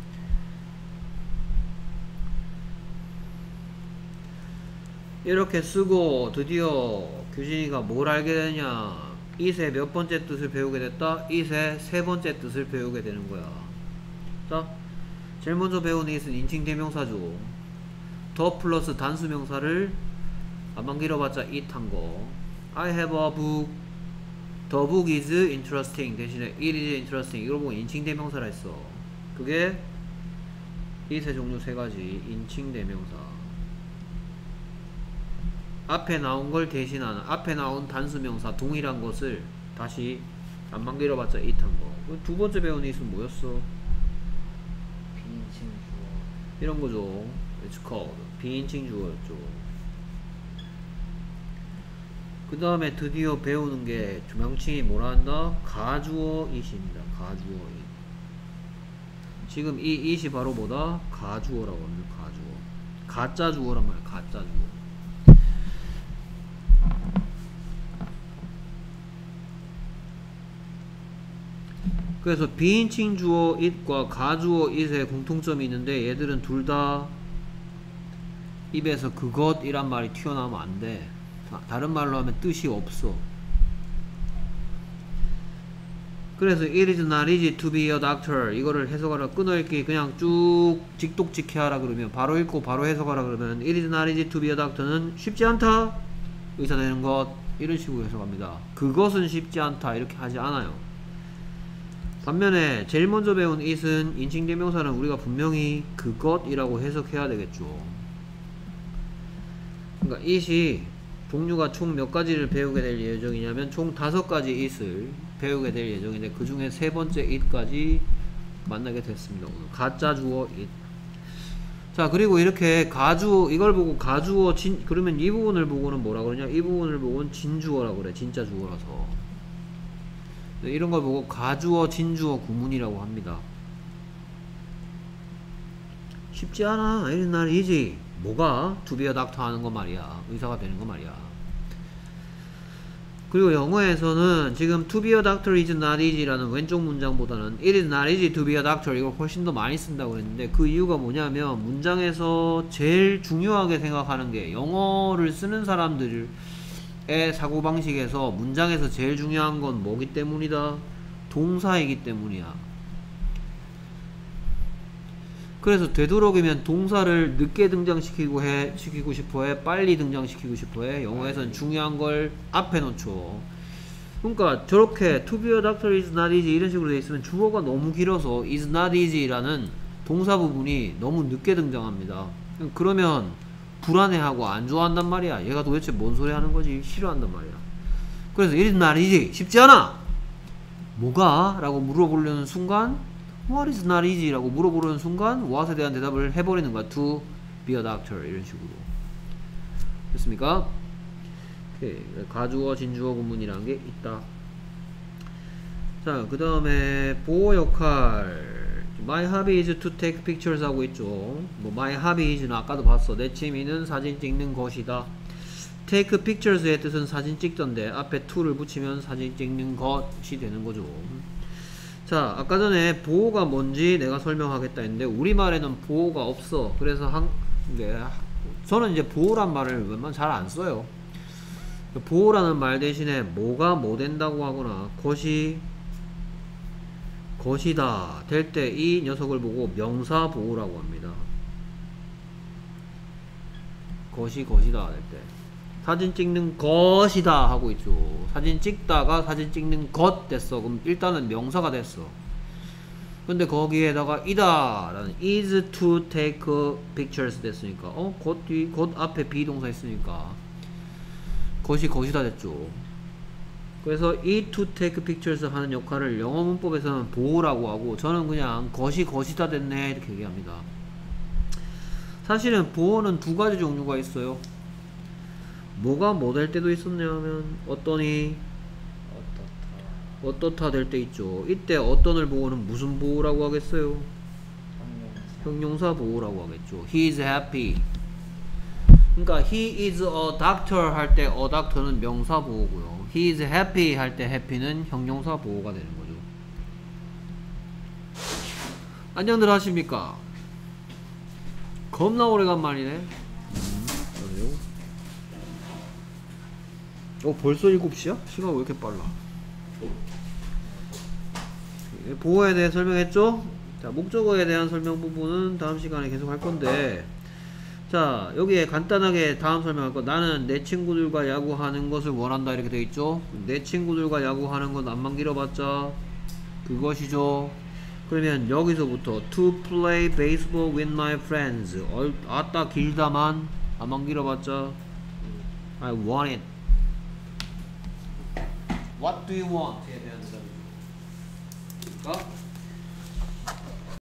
이렇게 쓰고 드디어 규진이가 뭘 알게 되냐? it의 몇 번째 뜻을 배우게 됐다? it의 세 번째 뜻을 배우게 되는 거야. 자, 제일 먼저 배운 it은 인칭 대명사죠. 더 플러스 단수 명사를 안만 길어봤자 it 한 거. I have a book. The book is interesting 대신에 it is interesting 이걸 보고 인칭대명사라 했어. 그게 it의 종류 세 가지 인칭대명사. 앞에 나온 걸 대신하는 앞에 나온 단수명사 동일한 것을 다시 안만 길어봤자 it 한 거. 두 번째 배운 it은 뭐였어? 비인칭 주어 이런 거죠. It's called 비인칭 주어였죠. 그 다음에 드디어 배우는 게 명칭이 뭐라 한다? 가주어 it입니다. 가주어 it. 지금 이 it이 바로 뭐다? 가주어라고 합니다. 가주어. 가짜 주어란 말이야. 가짜 주어. 그래서 비인칭 주어 it과 가주어 it의 공통점이 있는데 얘들은 둘 다 입에서 그것이란 말이 튀어나오면 안 돼. 다른 말로 하면 뜻이 없어. 그래서 it is not easy to be a doctor 이거를 해석하라 끊어읽기 그냥 쭉 직독직해 하라 그러면 바로 읽고 바로 해석하라 그러면 it is not easy to be a doctor는 쉽지 않다 의사 되는 것 이런 식으로 해석합니다. 그것은 쉽지 않다 이렇게 하지 않아요. 반면에 제일 먼저 배운 it은 인칭대명사는 우리가 분명히 그것이라고 해석해야 되겠죠. 그러니까 it이 종류가 총 몇 가지를 배우게 될 예정이냐면 총 5가지 it을 배우게 될 예정인데 그 중에 세 번째 it까지 만나게 됐습니다. 오늘 가짜 주어 it. 자 그리고 이렇게 가주어 이걸 보고 가주어 그러면 이 부분을 보고는 뭐라 그러냐 이 부분을 보고는 진주어라고 그래 진짜 주어라서 이런 걸 보고 가주어 진주어 구문이라고 합니다. 쉽지 않아 이런 날이지 뭐가 to be a doctor 하는 거 말이야 의사가 되는 거 말이야. 그리고 영어에서는 지금 to be a doctor is not easy라는 왼쪽 문장보다는 it is not easy to be a doctor 이걸 훨씬 더 많이 쓴다고 그랬는데 그 이유가 뭐냐면 문장에서 제일 중요하게 생각하는 게 영어를 쓰는 사람들의 사고방식에서 문장에서 제일 중요한 건 뭐기 때문이다? 동사이기 때문이야. 그래서 되도록이면 동사를 늦게 등장시키고 싶어해 빨리 등장시키고 싶어해 영어에서는 중요한 걸 앞에 놓죠. 그러니까 저렇게 to be a doctor is not easy 이런 식으로 돼 있으면 주어가 너무 길어서 is not easy라는 동사 부분이 너무 늦게 등장합니다. 그러면 불안해하고 안 좋아한단 말이야. 얘가 도대체 뭔 소리 하는 거지 싫어한단 말이야. 그래서 it is not easy 쉽지 않아 뭐가? 라고 물어보려는 순간 What is not easy? 라고 물어보려는 순간 what에 대한 대답을 해버리는 거야. To be a doctor 이런 식으로 됐습니까? 오케이. 가주어 진주어 구문이라는 게 있다. 자 그 다음에 보호 역할 My hobby is to take pictures 하고 있죠. 뭐 my hobby is는 아까도 봤어. 내 취미는 사진 찍는 것이다. take pictures의 뜻은 사진 찍던데 앞에 to를 붙이면 사진 찍는 것이 되는 거죠. 자 아까 전에 보호가 뭔지 내가 설명하겠다 했는데 우리말에는 보호가 없어. 그래서 저는 이제 보호란 말을 웬만하면 잘 안 써요. 보호라는 말 대신에 뭐가 뭐 된다고 하거나 것이다 될 때 이 녀석을 보고 명사 보호라고 합니다. 것이다 될 때 사진 찍는 것이다 하고 있죠. 사진 찍다가 사진 찍는 것 됐어. 그럼 일단은 명사가 됐어. 근데 거기에다가 이다 라는 is to take pictures 됐으니까 곧 앞에 비동사 있으니까 것이다 됐죠. 그래서 이 to take pictures 하는 역할을 영어 문법에서는 보호라고 하고 저는 그냥 것이다 됐네 이렇게 얘기합니다. 사실은 보호는 두 가지 종류가 있어요. 뭐가 뭐 될 때도 있었냐면 어떻다 될 때 있죠. 이때 어떤을 보호는 무슨 보호라고 하겠어요? 형용사 보호라고 하겠죠. He is happy. 그러니까 he is a doctor 할 때 a doctor는 명사 보호고요. He is happy 할 때 happy는 형용사 보호가 되는 거죠. 안녕들 하십니까? 겁나 오래간만이네. 벌써 7시야? 시간 왜 이렇게 빨라? 보호에 대해 설명했죠? 자, 목적어에 대한 설명 부분은 다음 시간에 계속 할 건데 자, 여기에 간단하게 다음 설명할 거 나는 내 친구들과 야구하는 것을 원한다 이렇게 돼 있죠? 내 친구들과 야구하는 건 안만 길어봤자 그것이죠. 그러면 여기서부터 to play baseball with my friends 아따 길다만 안만 길어봤자 I want it. What do you want? 에 대한 대답이죠.